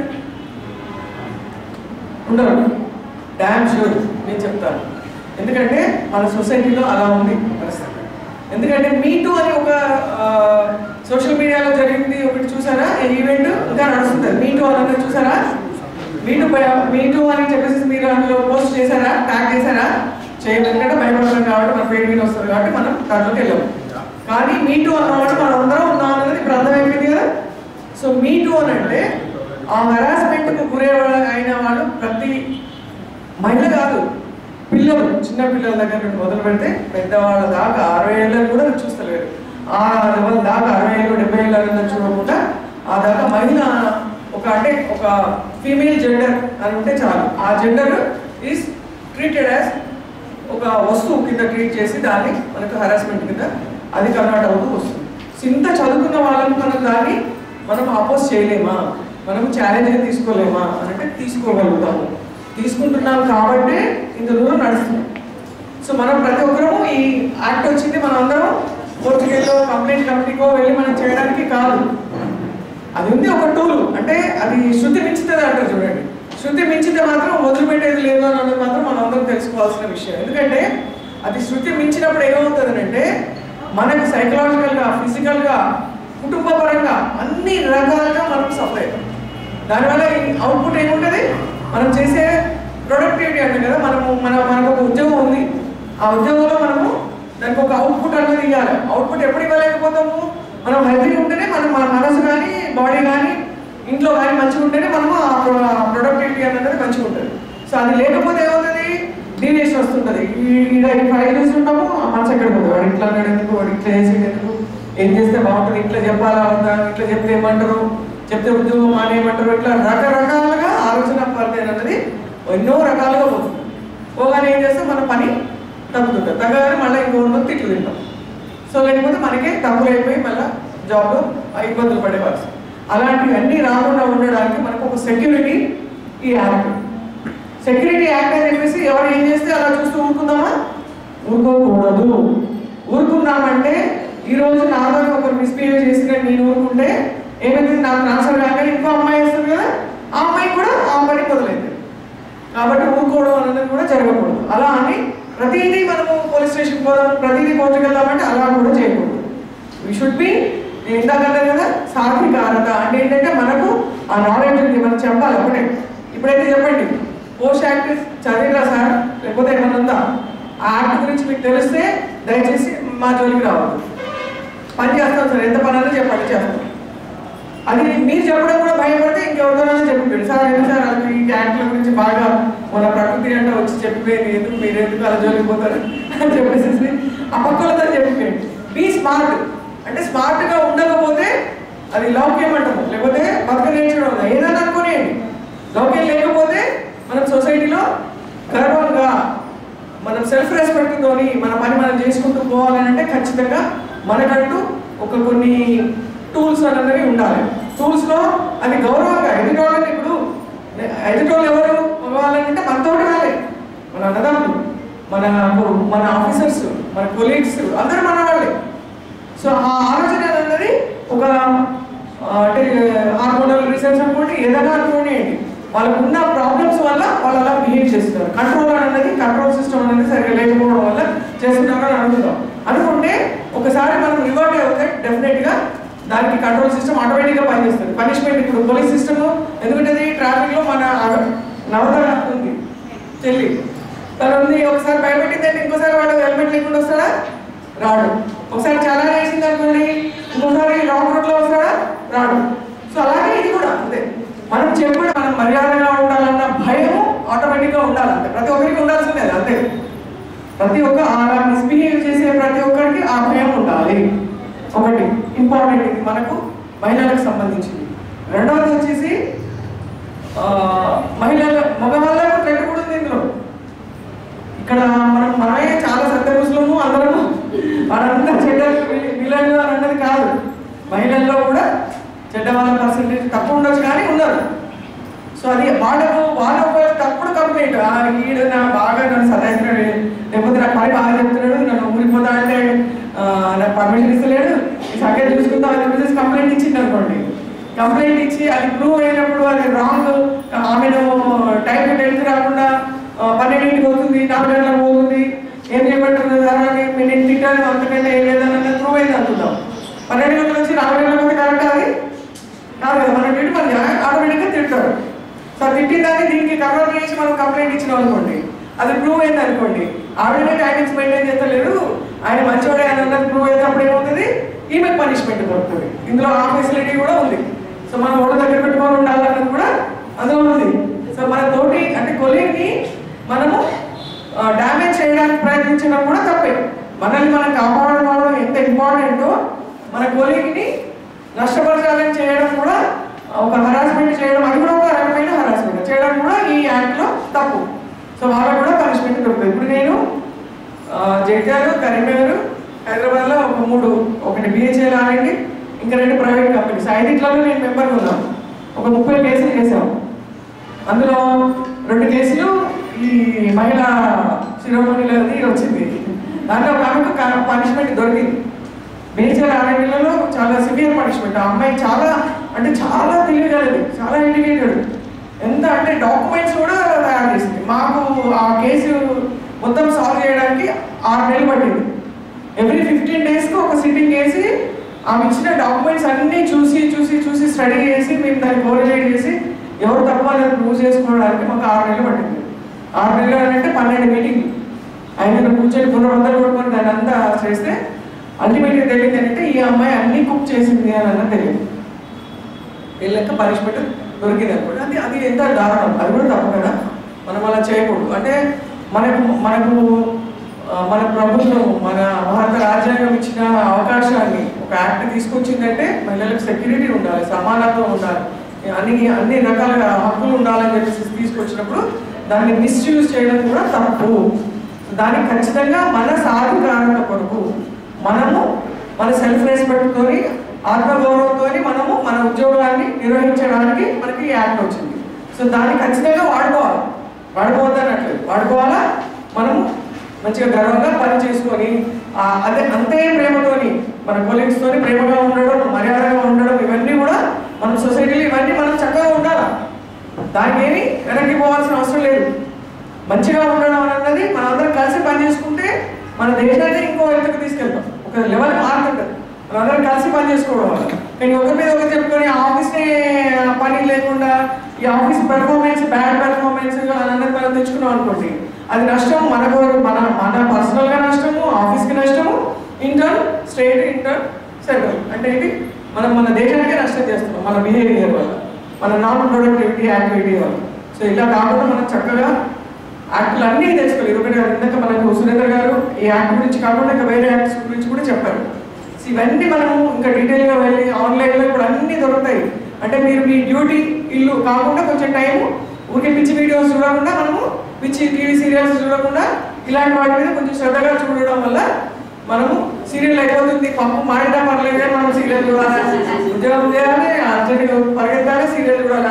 ఉండరు. డ్యామ్ షూర్ నేను చెప్తాను. ఎందుకంటే మన సొసైటీలో అలా ఉంది పరిస్థితి. ఎందుకంటే మీటూ అని ఒక సోషల్ మీడియాలో జరిగింది ఒకటి చూసారా? ఈవెంట్ ఇంకా నడుస్తుంది. మీటూ అని చూసారా? మీటూ అని చెప్పేసి మీరు అందులో పోస్ట్ చేశారా? ట్యాగ్ చేశారా? చేయకుండా భయపడతాం కాబట్టి మన పేరు మీద వస్తుంది కాబట్టి మనం దాంట్లోకి వెళ్ళాము. కానీ మీటూ అన్నమాట మనం అందరం ఉన్నాం అనేది ఇప్పుడు అర్థమైపోయింది కదా. సో మీటూ అని అంటే ఆ హరాస్మెంట్కు గురే అయిన వాళ్ళు ప్రతి మహిళ కాదు, పిల్లలు, చిన్న పిల్లల దగ్గర నుండి మొదలు పెడితే పెద్దవాళ్ళ దాకా 60 ఏళ్ళని కూడా చూస్తలేరు. ఆ లెవెల్ దాకా 60 ఏళ్ళు 70 ఏళ్ళని చూడకుండా ఆ దాకా మహిళ ఒక ఫీమేల్ జెండర్ అని ఉంటే చాలు. ఆ జెండర్ ఈజ్ ట్రీటెడ్ యాజ్ ఒక వస్తువు కింద ట్రీట్ చేసి దాన్ని మనకు హరాస్మెంట్ కింద అది కన్వర్ట్ అవుతూ వస్తుంది. ఇంత చదువుకున్న వాళ్ళని మనం అపోజ్ చేయలేమా, మనం ఛాలెంజ్గా తీసుకోలేమా అని అంటే తీసుకోగలుగుతాము. తీసుకుంటున్నాం కాబట్టి ఇంత దూరం నడుస్తున్నాం. సో మనం ప్రతి ఒక్కరూ ఈ యాక్ట్ వచ్చింది మనం అందరం కోర్టుకెళ్ళో కంప్లైంట్ కమిటీకో వెళ్ళి మనం చేయడానికి కాదు. అది ఉంది ఒక టూల్, అంటే అది శృతి మించుతుంది అంటారు చూడండి. శృతి మించితే మాత్రం వదిలిపెట్టేది లేదు అన్నది మాత్రం మనం అందరం తెలుసుకోవాల్సిన విషయం. ఎందుకంటే అది శృతి మించినప్పుడు ఏమవుతుంది అంటే మనకు సైకలాజికల్గా, ఫిజికల్గా, కుటుంబ పరంగా అన్ని రకాలుగా మనం సఫర్ అవుతాం. దానివల్ల అవుట్పుట్ ఏముంటుంది, మనం చేసే ప్రొడక్టివిటీ అంటే కదా, మనకు ఒక ఉద్యోగం ఉంది, ఆ ఉద్యోగంలో మనము దానికి ఒక అవుట్పుట్ అనేది ఇవ్వాలి. అవుట్పుట్ ఎప్పుడు ఇవ్వలేకపోతాము, మనం హెల్తీగా ఉంటేనే మన మనసు కానీ బాడీ కానీ ఇంట్లో కానీ మంచిగా ఉంటేనే మనము ఆ ప్రొడక్టివిటీ అనేది మంచిగా ఉంటుంది. సో అది లేకపోతే ఏమవుతుంది, డీవియేషన్ వస్తుంటుంది. ఈ ఫైల్ చూస్తుంటాము, మనసు ఎక్కడ పోతుంది, వాడు ఇట్లా అన్నాడు ఎందుకు, వాడు ఇట్లా చేసేది ఎందుకు, ఏం చేస్తే బాగుంటుంది, ఇట్లా చెప్పాలా వద్దా, ఇట్లా చెప్తే ఏమంటారు, చెప్తే ఉద్యోగం మానేయమంటారు, ఇట్లా రకరకాలుగా ఆలోచన పరిధి అనేది ఎన్నో రకాలుగా పోతుంది. పోగానే ఏం చేస్తే మన పని తగ్గుతుంటుంది. తగ్గగానే మళ్ళీ ఇంకొక తిట్లు తింటాం. సో లేకపోతే మనకే తప్పులు అయిపోయి మళ్ళీ జాబ్లో ఇబ్బందులు పడేవాల్సి. అలాంటివన్నీ రాకుండా ఉండడానికి మనకు ఒక సెక్యూరిటీ ఈ యాక్ట్. సెక్యూరిటీ యాక్ట్ అని చెప్పేసి ఎవరు ఏం చేస్తే అలా చూస్తూ ఊరుకుందామా, ఊరుకోకూడదు. ఊరుకున్నామంటే ఈరోజు నాతో ఒకరు మిస్బిహేవ్ చేసిన నేను ఊరుకుంటే ఏమైతుంది, నాకు ట్రాన్స్ఫర్ కాగానే ఇంకో అమ్మాయి వస్తుంది కదా, ఆ అమ్మాయి కూడా ఆ పని మొదలైంది. కాబట్టి ఊరుకోవడం అనేది కూడా జరగకూడదు. అలా అని ప్రతిదీ మనము పోలీస్ స్టేషన్ పోదాం, ప్రతిదీ కోర్టుకు వెళ్దామంటే అలా కూడా చేయకూడదు. వీ షుడ్ బి, నేను ఇందాకంటే కదా సాత్వికారత అంటే ఏంటంటే మనకు ఆ నాలెడ్జ్ ఉంది, మనం చెప్పాలి ఒకటే. ఇప్పుడైతే చెప్పండి, పోస్ట్ యాక్ట్ చదివిరా సార్, లేకపోతే ఏమన్నా ఉందా, ఆ యాక్ట్ గురించి మీకు తెలిస్తే దయచేసి మా జోలికి రావద్దు, పని చేస్తాం సార్, ఎంత పని అన్నా చెప్పండి చేస్తాం. అది మీరు చెప్పడం కూడా భయపడితే ఇంకెవరితోనైనా చెప్పిపోయాడు సార్, ఎందుకు సార్ అది ఈ యాక్ట్ల గురించి బాగా మన ప్రకృతి అంటే వచ్చి చెప్పిపోయింది, ఎందుకు మీరు ఎందుకు అలా జోలిపోతారు అని చెప్పేసి ఆ పక్కలతో చెప్పిపోయింది. బీ స్మార్ట్ అంటే స్మార్ట్గా ఉండకపోతే అది లౌక్యం అంటాము, లేకపోతే బతక నేర్చుకోవడం ఏదైనా అనుకునేయండి. లౌక్యం లేకపోతే మనం సొసైటీలో గర్వంగా మనం సెల్ఫ్ రెస్పెక్ట్తోని మన పని మనం చేసుకుంటూ పోవాలని అంటే ఖచ్చితంగా మనకంటూ ఒక కొన్ని టూల్స్ అనేవి ఉండాలి. టూల్స్లో అది గౌరవంగా ఎదుటోళ్ళని, ఇప్పుడు ఎదుటోళ్ళు ఎవరు మగవాళ్ళంటే మనతోటి వాళ్ళే, మన అన్నదమ్ములు, మన ఆఫీసర్స్, మన కొలీగ్స్ అందరూ మన వాళ్ళే. సో ఆ ఆలోచన అనేది ఒక అంటే హార్మోనల్ రీసెర్చ్ అనుకోండి, ఏదైనా అనుకోండి, వాళ్ళకు ఉన్న ప్రాబ్లమ్స్ వల్ల వాళ్ళు అలా బిహేవ్ చేస్తున్నారు. కంట్రోల్ అనేది, కంట్రోల్ సిస్టమ్ అనేది సరిగ్గా లేకపోవడం వల్ల చేస్తున్నారని అనుకుందాం. అనుకుంటే ఒకసారి మనం రివర్ట్ అవుతే డెఫినెట్గా దానికి కంట్రోల్ సిస్టమ్ ఆటోమేటిక్గా పనిచేస్తుంది. పనిష్మెంట్ ఇప్పుడు పోలీస్ సిస్టమ్ ఎందుకంటే ట్రాఫిక్లో మన నవత ఉంది చెల్లి, తను ఉంది, ఒకసారి భయపెట్టిందంటే ఇంకోసారి వాడు హెల్మెట్ లేకుండా వస్తాడా, రాడు. ఒకసారి చాలా చేసింది అనుకోండి, ఇంకోసారి రాంగ్ రూట్లో వస్తాడా, రాడు. సో అలాగే ఇది కూడా అంతే, మనం చెప్పడం మనం మర్యాదగా ఉండాలన్న భయం ఆటోమేటిక్గా ఉండాలంటే ప్రతి ఒక్కరికి ఉండాల్సిందే అంతే. ప్రతి ఒక్క అలా మిస్బిహేవ్ చేసే ప్రతి ఒక్కరికి ఆ భయం ఉండాలి. ఒకటి ఇంపార్టెంట్, ఇది మనకు మహిళలకు సంబంధించింది. రెండవది వచ్చేసి మగవాళ్ళకు ట్రెండ్ కూడా ఉంది ఇందులో. ఇక్కడ మనమే చాలా సత్యపురుషులము, అందరము వాళ్ళంతా చెడ్డ వీళ్ళని అని అన్నది కాదు. మహిళల్లో కూడా చెడ్డ వాళ్ళ పర్సెంటేజ్ తక్కువ ఉండొచ్చు కానీ ఉన్నారు. సో అది వాళ్ళ తప్పుడు కంప్లైంట్, ఈడు నా బాగా నన్ను సతాయిస్తున్నాడు, లేకపోతే నాకు పని బాగా చెప్తున్నాడు, నన్ను ఊరిపోతా అంటే నాకు పర్మిషన్ ఇస్తలేడు, ఈ సంఖ్య చూసుకుంటా అని చెప్పేసి కంప్లైంట్ ఇచ్చింది అనుకోండి. కంప్లైంట్ ఇచ్చి అది ప్రూవ్ అయినప్పుడు అది రాంగ్, ఆమెను టైంకి టెన్త్ రాకుండా 12ంటికి పోతుంది, 4 గంటలకు పోతుంది, ఏం చేయబడుతుంది దానికి నేను తిట్టాను అంతకంటే ఏం లేదని ప్రూవ్ అయింది అనుకుందాం. 12 గంటల నుంచి 4 గంటలకు పోతే కరెక్ట్ అది కాదు కదా, మన డ్యూటీ మన ఆటోమేటిక్గా తిడతారు. సో తిట్టిందాన్ని దీనికి కన్వర్ట్ చేసి మనం కంప్లైంట్ ఇచ్చినాం అనుకోండి, అది ప్రూవ్ అయింది అనుకోండి, ఆవిడనే టైమింగ్స్ మెయింటైన్ చేస్తలేదు, ఆయన మంచివాడే అని అన్నది ప్రూవ్ అయితే అప్పుడు ఏమవుతుంది, ఈమెకు పనిష్మెంట్ దొరుకుతుంది. ఇందులో ఆ ఫెసిలిటీ కూడా ఉంది. సో మనం ఓడ దగ్గర పెట్టుకొని ఉండాలన్నది కూడా అందులో ఉంది. సో మన తోటి అంటే కొలీగ్ని మనము డ్యామేజ్ చేయడానికి ప్రయత్నించడం కూడా తప్పే. మనల్ని మనం కాపాడుకోవడం ఎంత ఇంపార్టెంటో మన కొలీగ్ని నష్టపరచాలని చేయడం కూడా ఒక హరాస్మెంట్ చేయడం, అది కూడా ఒక రకమైన హరాస్మెంట్ చేయడం కూడా ఈ యాక్ట్లో తప్పు. సో వాళ్ళకు కూడా పనిష్మెంట్ దొరుకుతుంది. ఇప్పుడు నేను జగిత్యాల, కరీంనగర్, హైదరాబాద్లో ఒక 3, ఒకటి BHL ఆర్ఎండి, ఇంకా 2 ప్రైవేట్ కంపెనీస్. 5 నేను మెంబర్గా ఉన్నాను. ఒక 30 కేసులు చేసాము. అందులో 2 కేసులు ఈ మహిళా శిరోమణిలది వచ్చింది. దాంట్లో ఒక ఆమెకు పనిష్మెంట్ దొరికింది. BHL ఆర్ఎండిలలో చాలా సివియర్ పనిష్మెంట్. ఆ అమ్మాయి చాలా తెలియగలది, చాలా ఎడ్యుకేటెడ్. ఎంత అంటే డాక్యుమెంట్స్ కూడా తయారు చేసింది. మాకు ఆ కేసు మొత్తం సాల్వ్ చేయడానికి 6 నెలలు పట్టింది. ఎవ్రీ 15 డేస్కి ఒక సిట్టింగ్ వేసి ఆమె ఇచ్చిన డాక్యుమెంట్స్ అన్నీ చూసి స్టడీ చేసి మేము దాన్ని కోరిలేట్ చేసి ఎవరు తప్ప అనేది ప్రూవ్ చేసుకోవడానికి మాకు 6 నెలలు పట్టింది. 6 నెలలు అంటే 12 మీటింగ్లు. 5 కూర్చొని పునరుద్ధరణ కొట్టుకొని దాన్ని అంతా చేస్తే అల్టిమేట్గా తెలియదు ఏంటంటే ఈ అమ్మాయి అన్నీ కుక్ చేసింది అని అన్న తెలియదు. వీళ్ళకి పనిష్మెంట్ దొరికింది అనుకోండి. అది ఎంత దారుణం. అది కూడా తప్పు కదా, మనం అలా చేయకూడదు. అంటే మన ప్రభుత్వం, మన భారత రాజ్యాంగం ఇచ్చిన అవకాశాన్ని ఒక యాక్ట్ తీసుకొచ్చిందంటే మహిళలకు సెక్యూరిటీ ఉండాలి, సమానత్వం ఉండాలి, అన్ని రకాల హక్కులు ఉండాలని చెప్పేసి తీసుకొచ్చినప్పుడు దాన్ని మిస్యూజ్ చేయడం కూడా తప్పు. దానికి ఖచ్చితంగా మన సాధికారత కొరకు మనము మన సెల్ఫ్ రెస్పెక్ట్తో, ఆత్మగౌరవంతో మనము మన ఉద్యోగాన్ని నిర్వహించడానికి మనకి యాక్ట్ వచ్చింది. సో దాన్ని ఖచ్చితంగా వాడుకోవద్దనట్లేదు, వాడుకోవాలా. మనము మంచిగా గర్వంగా పని చేసుకొని అంతే ప్రేమతోని మన కొలీగ్స్తో ప్రేమగా ఉండడం, మర్యాదగా ఉండడం, ఇవన్నీ కూడా మన సొసైటీలో ఇవన్నీ మనం చక్కగా ఉండాలి. దానికి ఏమి వెనక్కి పోవాల్సిన అవసరం లేదు. మంచిగా ఉండడం అన్నది మనందరం కలిసి పని చేసుకుంటే మన దేశాన్ని ఇంకో ఎత్తుకు తీసుకెళ్తాం. ఒక లెవెల్ మారుతుంటుంది మనందరం కలిసి పని చేసుకోవడం వల్ల. కానీ ఒకరి మీద ఒకరు చెప్పుకొని ఆఫీస్నే పని లేకుండా ఈ ఆఫీస్ పెర్ఫార్మెన్స్ బ్యాడ్ పెర్ఫార్మెన్స్ అన్నది మనం తెచ్చుకున్నాం అనుకోండి, అది నష్టం. మన పర్సనల్గా నష్టము, ఆఫీస్కి నష్టము, స్టేట్, సెంట్రల్. అంటే ఇది మన దేశానికే నష్టం చేస్తున్నాం మన బిహేవియర్ వల్ల, మన నాన్ ప్రొడక్టివిటీ యాక్టివిటీ వల్ల. సో ఇలా కాకుండా మనం చక్కగా యాక్టులు అన్నీ తెచ్చుకోవాలి. ఎందుకంటే ఇందాక మనకు సురేంద్ర గారు ఈ యాక్ట్ గురించి కాకుండా ఇంకా వేరే యాక్ట్స్ గురించి కూడా చెప్పారు. సో ఇవన్నీ మనము ఇంకా డీటెయిల్గా వెళ్ళి ఆన్లైన్లో ఇప్పుడు అన్నీ దొరుకుతాయి. అంటే మీరు మీ డ్యూటీ ఇల్లు కాకుండా కొంచెం టైము ఊరికే పిచ్చి వీడియోస్ చూడకుండా, మనము పిచ్చి టీవీ సీరియల్స్ చూడకుండా ఇలాంటి వాటి మీద కొంచెం శ్రద్ధగా చూడడం వల్ల మనము సీరియల్ అయిపోతుంది. పప్పు మాడినా పర్లేదు కానీ మనం సీరియల్ చూడాలి, ఉద్యోగం చేయాలి, అర్జెంట్గా పరిగెత్తాలి, సీరియల్ చూడాలి.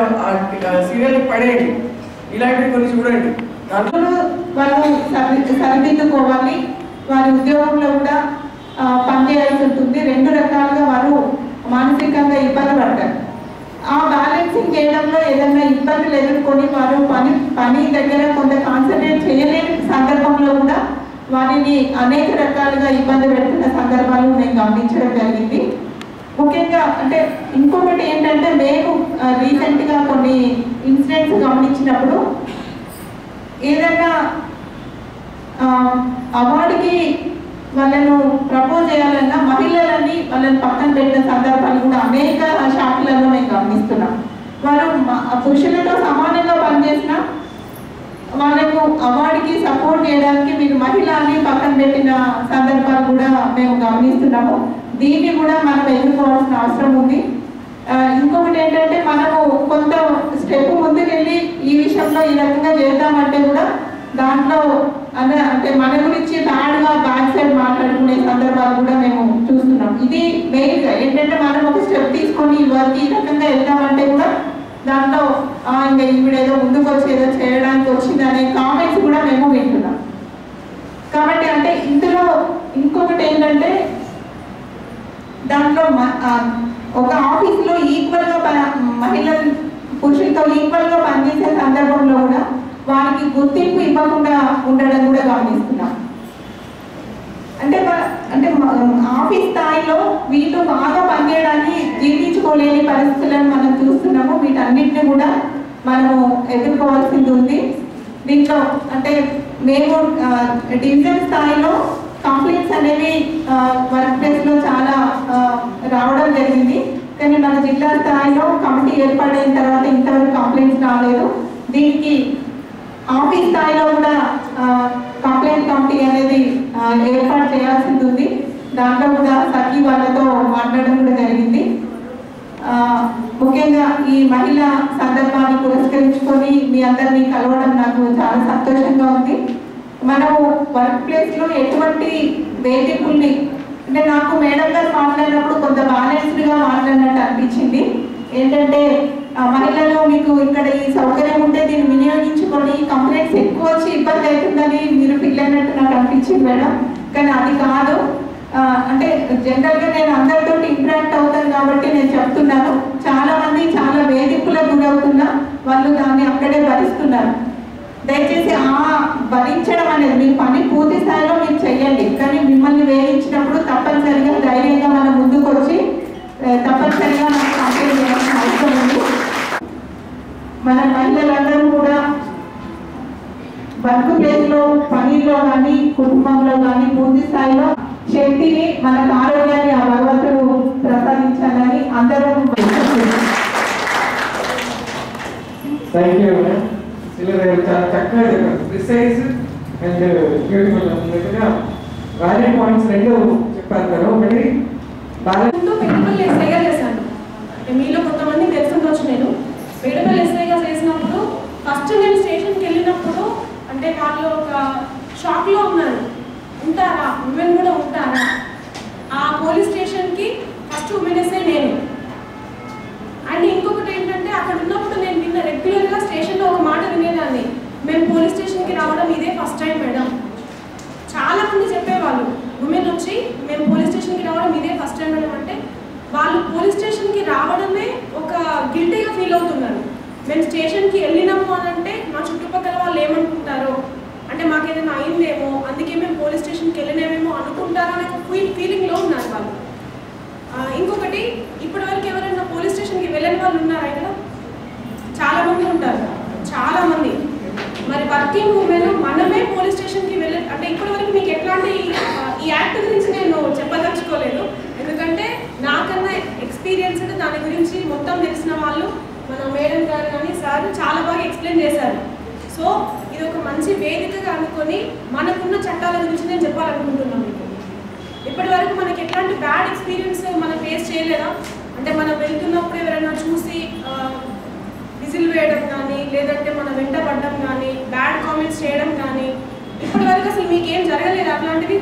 అది సీరియల్ పడేయండి, ఇలాంటివి కొన్ని చూడండి. దాంట్లో వాళ్ళు సరిదిద్దుకోవాలి. వారి ఉద్యోగంలో కూడా పనిచేయాల్సి ఉంటుంది. 2 రకాలుగా వారు మానసికంగా ఇబ్బంది పడతారు. ఆ బ్యాలెన్సింగ్ చేయడంలో ఏదైనా ఇబ్బందులు ఎదుర్కొని వారు పని దగ్గర కొంత కాన్సన్ట్రేట్ చేయలేని సందర్భంలో కూడా వారిని అనేక రకాలుగా ఇబ్బంది పెడుతున్న సందర్భాలు నేను గమనించడం జరిగింది. ముఖ్యంగా అంటే ఇంకొకటి ఏంటంటే, మేము రీసెంట్గా కొన్ని ఇన్సిడెంట్స్ గమనించినప్పుడు ఏదైనా అవార్డుకి వాళ్ళను ప్రపోజ్ చేయాలన్నా మహిళలని వాళ్ళని పక్కన పెట్టిన సందర్భాలు కూడా అనేక శాఖలలో మేము గమనిస్తున్నాం. వారు పురుషులతో సమానంగా పనిచేసిన వాళ్ళకు అవార్డుకి సపోర్ట్ చేయడానికి మీరు మహిళ అని పక్కన పెట్టిన సందర్భాలు కూడా మేము గమనిస్తున్నాము. దీన్ని కూడా మనం ఎదుర్కోవాల్సిన అవసరం ఉంది. ఇంకొకటి ఏంటంటే, మనము కొంత స్టెప్ ముందుకెళ్ళి ఈ విషయంలో ఈ రకంగా చేద్దామంటే కూడా దాంట్లో అంటే మన గురించి బ్యాడ్గా బ్యాక్ సైడ్ మాట్లాడుకునే సందర్భాలు కూడా మేము చూస్తున్నాం. ఇది మెయిన్గా ఏంటంటే, మనం ఒక స్టెప్ తీసుకొని వారికి ఈ రకంగా వెళ్దామంటే కూడా దాంట్లో ఇంకా ఈవిడేదో ముందుకు వచ్చి ఏదో చేయడానికి వచ్చింది అనే కామెంట్స్ కూడా మేము వింటున్నాం. కాబట్టి అంటే ఇందులో ఇంకొకటి ఏంటంటే, దాంట్లో ఒక ఆఫీస్లో ఈక్వల్గా మహిళలు పురుషులతో ఈక్వల్గా పనిచేసే సందర్భంలో కూడా వారికి గుర్తింపు ఇవ్వకుండా ఉండడం కూడా గమనిస్తున్నాం. అంటే ఆఫీస్ స్థాయిలో వీళ్ళు బాగా పనిచేయడాన్ని జీర్ణించుకోలేని పరిస్థితులను మనం చూస్తున్నాము. వీటన్నిటిని కూడా మనము ఎదుర్కోవాల్సింది ఉంది. దీంట్లో అంటే మేము డివిజన్ స్థాయిలో కంప్లైంట్స్ అనేవి వర్క్ ప్లేస్లో చాలా రావడం జరిగింది. కానీ మన జిల్లా స్థాయిలో కమిటీ ఏర్పాటైన తర్వాత ఇంతవరకు కంప్లైంట్స్ రాలేదు. దీనికి ఆఫీస్ స్థాయిలో కూడా కంప్లైంట్ కమిటీ అనేది ఏర్పాటు చేయాల్సింది ఉంది. దాంట్లో కూడా సఖీ వాళ్ళతో మాట్లాడడం కూడా జరిగింది. ముఖ్యంగా ఈ మహిళా సందర్భాన్ని పురస్కరించుకొని మీ అందరినీ కలవడం నాకు చాలా సంతోషంగా ఉంది. మనము వర్క్ ప్లేస్లో ఎటువంటి వేధింపుల్ని అంటే నాకు మేడం గారు మాట్లాడినప్పుడు కొంత బ్యాలెన్స్డ్గా మాట్లాడినట్టు అనిపించింది. ఏంటంటే మహిళలు మీకు ఇక్కడ ఈ సౌకర్యం ఉంటే దీన్ని వినియోగించుకొని కంప్లైంట్స్ ఎక్కువ వచ్చి ఇబ్బంది అవుతుందని మీరు ఫీల్ అయినట్టు నాకు అనిపించింది మేడం. కానీ అది కాదు. అంటే జనరల్గా నేను అందరితో ఇంటరాక్ట్ అవుతాను కాబట్టి నేను చెప్తున్నాను. చాలా మంది చాలా వేధింపులకు గురవుతున్నా వాళ్ళు దాన్ని అక్కడే భరిస్తున్నారు. దయచేసి ఆ భరించడం అనేది మీ పని పూర్తి స్థాయిలో మీరు చెయ్యండి. కానీ మిమ్మల్ని వేయించినప్పుడు తప్పనిసరిగా ధైర్యంగా మనం ముందుకు వచ్చి తప్పనిసరిగా మనం కంప్లైంట్ చేయాల్సిన అవసరం ఉంది. మన మహిళలందరూ కూడా వర్క్ ప్లేస్లో పనిలో కానీ కుటుంబంలో కానీ పూర్తి స్థాయిలో శక్తిని మనకు ఆరోగ్యాన్ని ఆ భగవంతుడు ప్రసాదించాలని అందరూ థ్యాంక్ యూ మేడం. చాలా చక్కగా చెప్పారు. ప్రిసైజ్ అండ్ బ్యూటిఫుల్ అన్నట్టుగా వ్యాలిడ్ పాయింట్స్ రెండు చెప్పారు కదా. ఒకటి మెడికల్ ఎస్ఐగా చేశాను. మీలో కొంతమంది తెలుసుండొచ్చు. నేను మెడికల్ ఎస్ఐగా చేసినప్పుడు ఫస్ట్ నేను స్టేషన్కి వెళ్ళినప్పుడు అంటే వాళ్ళు ఒక షాక్లో ఉన్నారు. ఉంటారా, ఉమెన్ కూడా ఉంటారా? ఆ పోలీస్ స్టేషన్కి ఫస్ట్ ఉమెన్ ఎస్ఐ నేను. అండ్ ఇంకొకటి ఏంటంటే అక్కడ ఉన్నప్పుడు నేను విన్న రెగ్యులర్గా స్టేషన్లో ఒక మాట వినేదాన్ని, మేము పోలీస్ స్టేషన్కి రావడం ఇదే ఫస్ట్ టైం మేడం. చాలా మంది చెప్పేవాళ్ళు ఉమెన్ వచ్చి మేము పోలీస్ స్టేషన్కి రావడం ఇదే ఫస్ట్ టైం మేడం అంటే వాళ్ళు పోలీస్ స్టేషన్కి రావడమే ఒక గిల్టీగా ఫీల్ అవుతున్నారు. మేము స్టేషన్కి వెళ్ళినాము అని అంటే మా చుట్టుపక్కల వాళ్ళు ఏమనుకుంటారో, అంటే మాకు ఏదైనా అయిందేమో అందుకే మేము పోలీస్ స్టేషన్కి వెళ్ళినామేమో అనుకుంటారో అనే ఒక ఫీలింగ్లో ఉన్నారు వాళ్ళు. ఇంకొకటి ఇప్పటివరకు ఎవరైనా పోలీస్ స్టేషన్కి వెళ్ళని వాళ్ళు ఉన్నారా ఇక్కడ? చాలామంది ఉంటారు, చాలామంది. మరి వర్కింగ్ ఉమెన్ మనమే పోలీస్ స్టేషన్కి అంటే ఇప్పటివరకు మీకు ఎట్లాంటి ఈ యాక్ట్ గురించి నేను చెప్పదలుచుకోలేదు. ఎందుకంటే నాకన్నా ఎక్స్పీరియన్స్డ్ దాని గురించి మొత్తం తెలిసిన వాళ్ళు మన మేడం గారు కానీ సార్ చాలా బాగా ఎక్స్ప్లెయిన్ చేశారు. సో ఇది ఒక మంచి వేదికగా అనుకొని మనకున్న చట్టాల గురించి నేను చెప్పాలనుకుంటున్నాను మీకు. ఇప్పటి వరకు మనకి ఎట్లాంటి బ్యాడ్ ఎక్స్పీరియన్స్ మనం ఫేస్ చేయలేదా? అంటే మనం వెళ్తున్నప్పుడు ఎవరైనా చూసి విజిల్ వేయడం కానీ లేదంటే మన వెంట పడడం కానీ బ్యాడ్ కామెంట్స్ చేయడం కానీ ఇప్పటి వరకు అసలు మీకేం జరగలేదు? అట్లాంటివి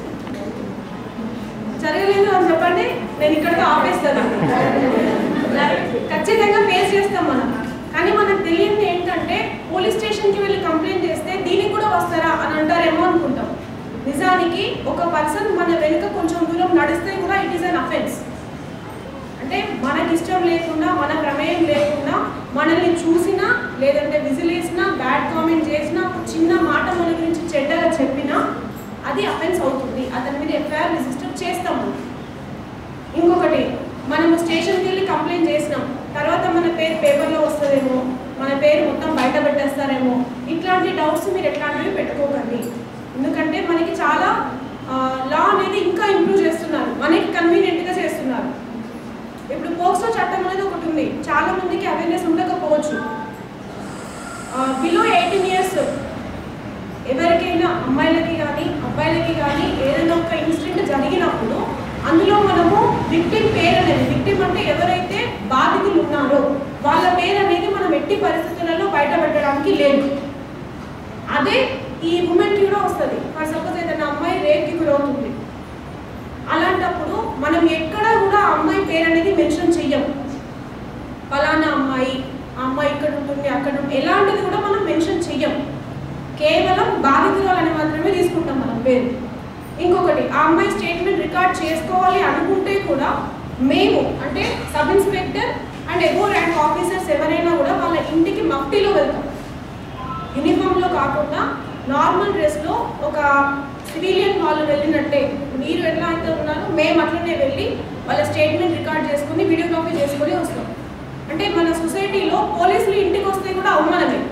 జరగలేదు అని చెప్పండి, నేను ఇక్కడితో ఆపేస్తాను. ఖచ్చితంగా ఫేస్ చేస్తాం మనం. కానీ మనకు తెలియదు ఏంటంటే పోలీస్ స్టేషన్కి వెళ్ళి కంప్లైంట్ చేస్తే దీనికి కూడా వస్తారా అని అంటారేమో అనుకుంటాం. నిజానికి ఒక పర్సన్ మన వెనుక కొంచెం దూరం నడిస్తే కూడా ఇట్ ఈస్ అన్ అఫెన్స్. అంటే మనకి ఇష్టం లేకుండా మన ప్రమేయం లేకుండా మనల్ని చూసినా లేదంటే విజిల్ వేసినా బ్యాడ్ కామెంట్ చేసినా ఒక చిన్న మాట మన గురించి చెడ్డగా చెప్పినా అది అఫెన్స్ అవుతుంది. అతని మీద ఎఫ్ఐఆర్ రిజిస్టర్ చేస్తాము. ఇంకొకటి మనము స్టేషన్కి వెళ్ళి కంప్లైంట్ చేసినాం, తర్వాత మన పేరు పేపర్లో వస్తుందేమో, మన పేరు మొత్తం బయట పెట్టేస్తారేమో, ఇట్లాంటి డౌట్స్ మీరు ఎట్లాంటివి పెట్టుకోకండి. ఎందుకంటే మనకి చాలా లా అనేది ఇంకా ఇంప్రూవ్ చేస్తున్నారు, మనకి కన్వీనియంట్గా చేస్తున్నారు. ఇప్పుడు పోక్సో చట్టం అనేది ఒకటి ఉంది, చాలా మందికి అవేర్నెస్ ఉండకపోవచ్చు. బిలో 18 years ఎవరికైనా అమ్మాయిలకి కానీ అబ్బాయిలకి కానీ ఏదైనా ఒక ఇన్సిడెంట్ జరిగినప్పుడు అందులో మనము విక్టిమ్ పేరు అనేది, విక్టిమ్ అంటే ఎవరైతే బాధితులు ఉన్నారో వాళ్ళ పేరు అనేది మనం ఎట్టి పరిస్థితులలో బయట పెట్టడానికి లేదు. అదే ఈ ఉమెన్కి కూడా వస్తుంది. ఫర్ సపోజ్ ఏదైనా అమ్మాయి రేప్కి గురవుతుంది, అలాంటప్పుడు మనం ఎక్కడా కూడా అమ్మాయి పేరు అనేది మెన్షన్ చెయ్యం. ఫలానా అమ్మాయి, ఆ అమ్మాయి ఇక్కడ ఉంటుంది అక్కడ ఎలాంటిది కూడా మనం మెన్షన్ చెయ్యం. కేవలం బాధితురాలని మాత్రమే తీసుకుంటాం మనం పేరు. ఇంకొకటి ఆ అమ్మాయి స్టేట్మెంట్ రికార్డ్ చేసుకోవాలి అనుకుంటే కూడా మేము అంటే sub inspector and above rank officers ఎవరైనా కూడా వాళ్ళ ఇంటికి మఫ్టీలో వెళ్తాం. యూనిఫామ్లో కాకుండా నార్మల్ డ్రెస్లో ఒక సివిలియన్ వాళ్ళు వెళ్ళినట్టే మీరు ఎట్లా అయితే ఉన్నారో మేము అట్లనే వెళ్ళి వాళ్ళ స్టేట్మెంట్ రికార్డ్ చేసుకుని వీడియోగ్రఫీ చేసుకొని వస్తాం. అంటే మన సొసైటీలో పోలీసులు ఇంటికి వస్తే కూడా అవమానమే.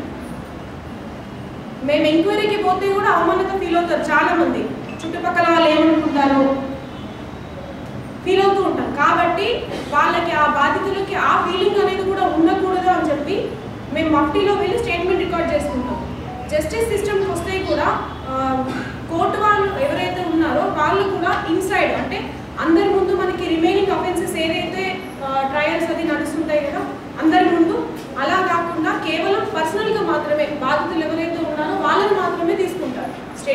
మేము ఎంక్వైరీకి పోతే కూడా అవమానంగా ఫీల్ అవుతారు చాలామంది. చుట్టుపక్కల వాళ్ళు ఏమనుకుంటారో ఫీల్ అవుతూ ఉంటాం. కాబట్టి వాళ్ళకి ఆ బాధితులకి ఆ ఫీలింగ్ అనేది కూడా ఉండకూడదు అని చెప్పి మేము మఫ్టీలో వెళ్ళి స్టేట్మెంట్ రికార్డ్ చేసుకుంటాం. జస్టిస్ సిస్టమ్కి వస్తే కూడా కోర్టు వాళ్ళు ఎవరైతే ఉన్నారో వాళ్ళు కూడా ఇన్సైడ్ అంటే అందరి ముందు మనకి రిమైనింగ్ అఫెన్సెస్ ఏదైతే ట్రయల్స్ అది నడుస్తుంటాయి కదా అందరి ముందు, అలా కాకుండా కేవలం పర్సనల్గా మాత్రమే బాధితులు ఎవరైతే ఉన్నారో వాళ్ళని మాత్రమే తీసుకుంటారు.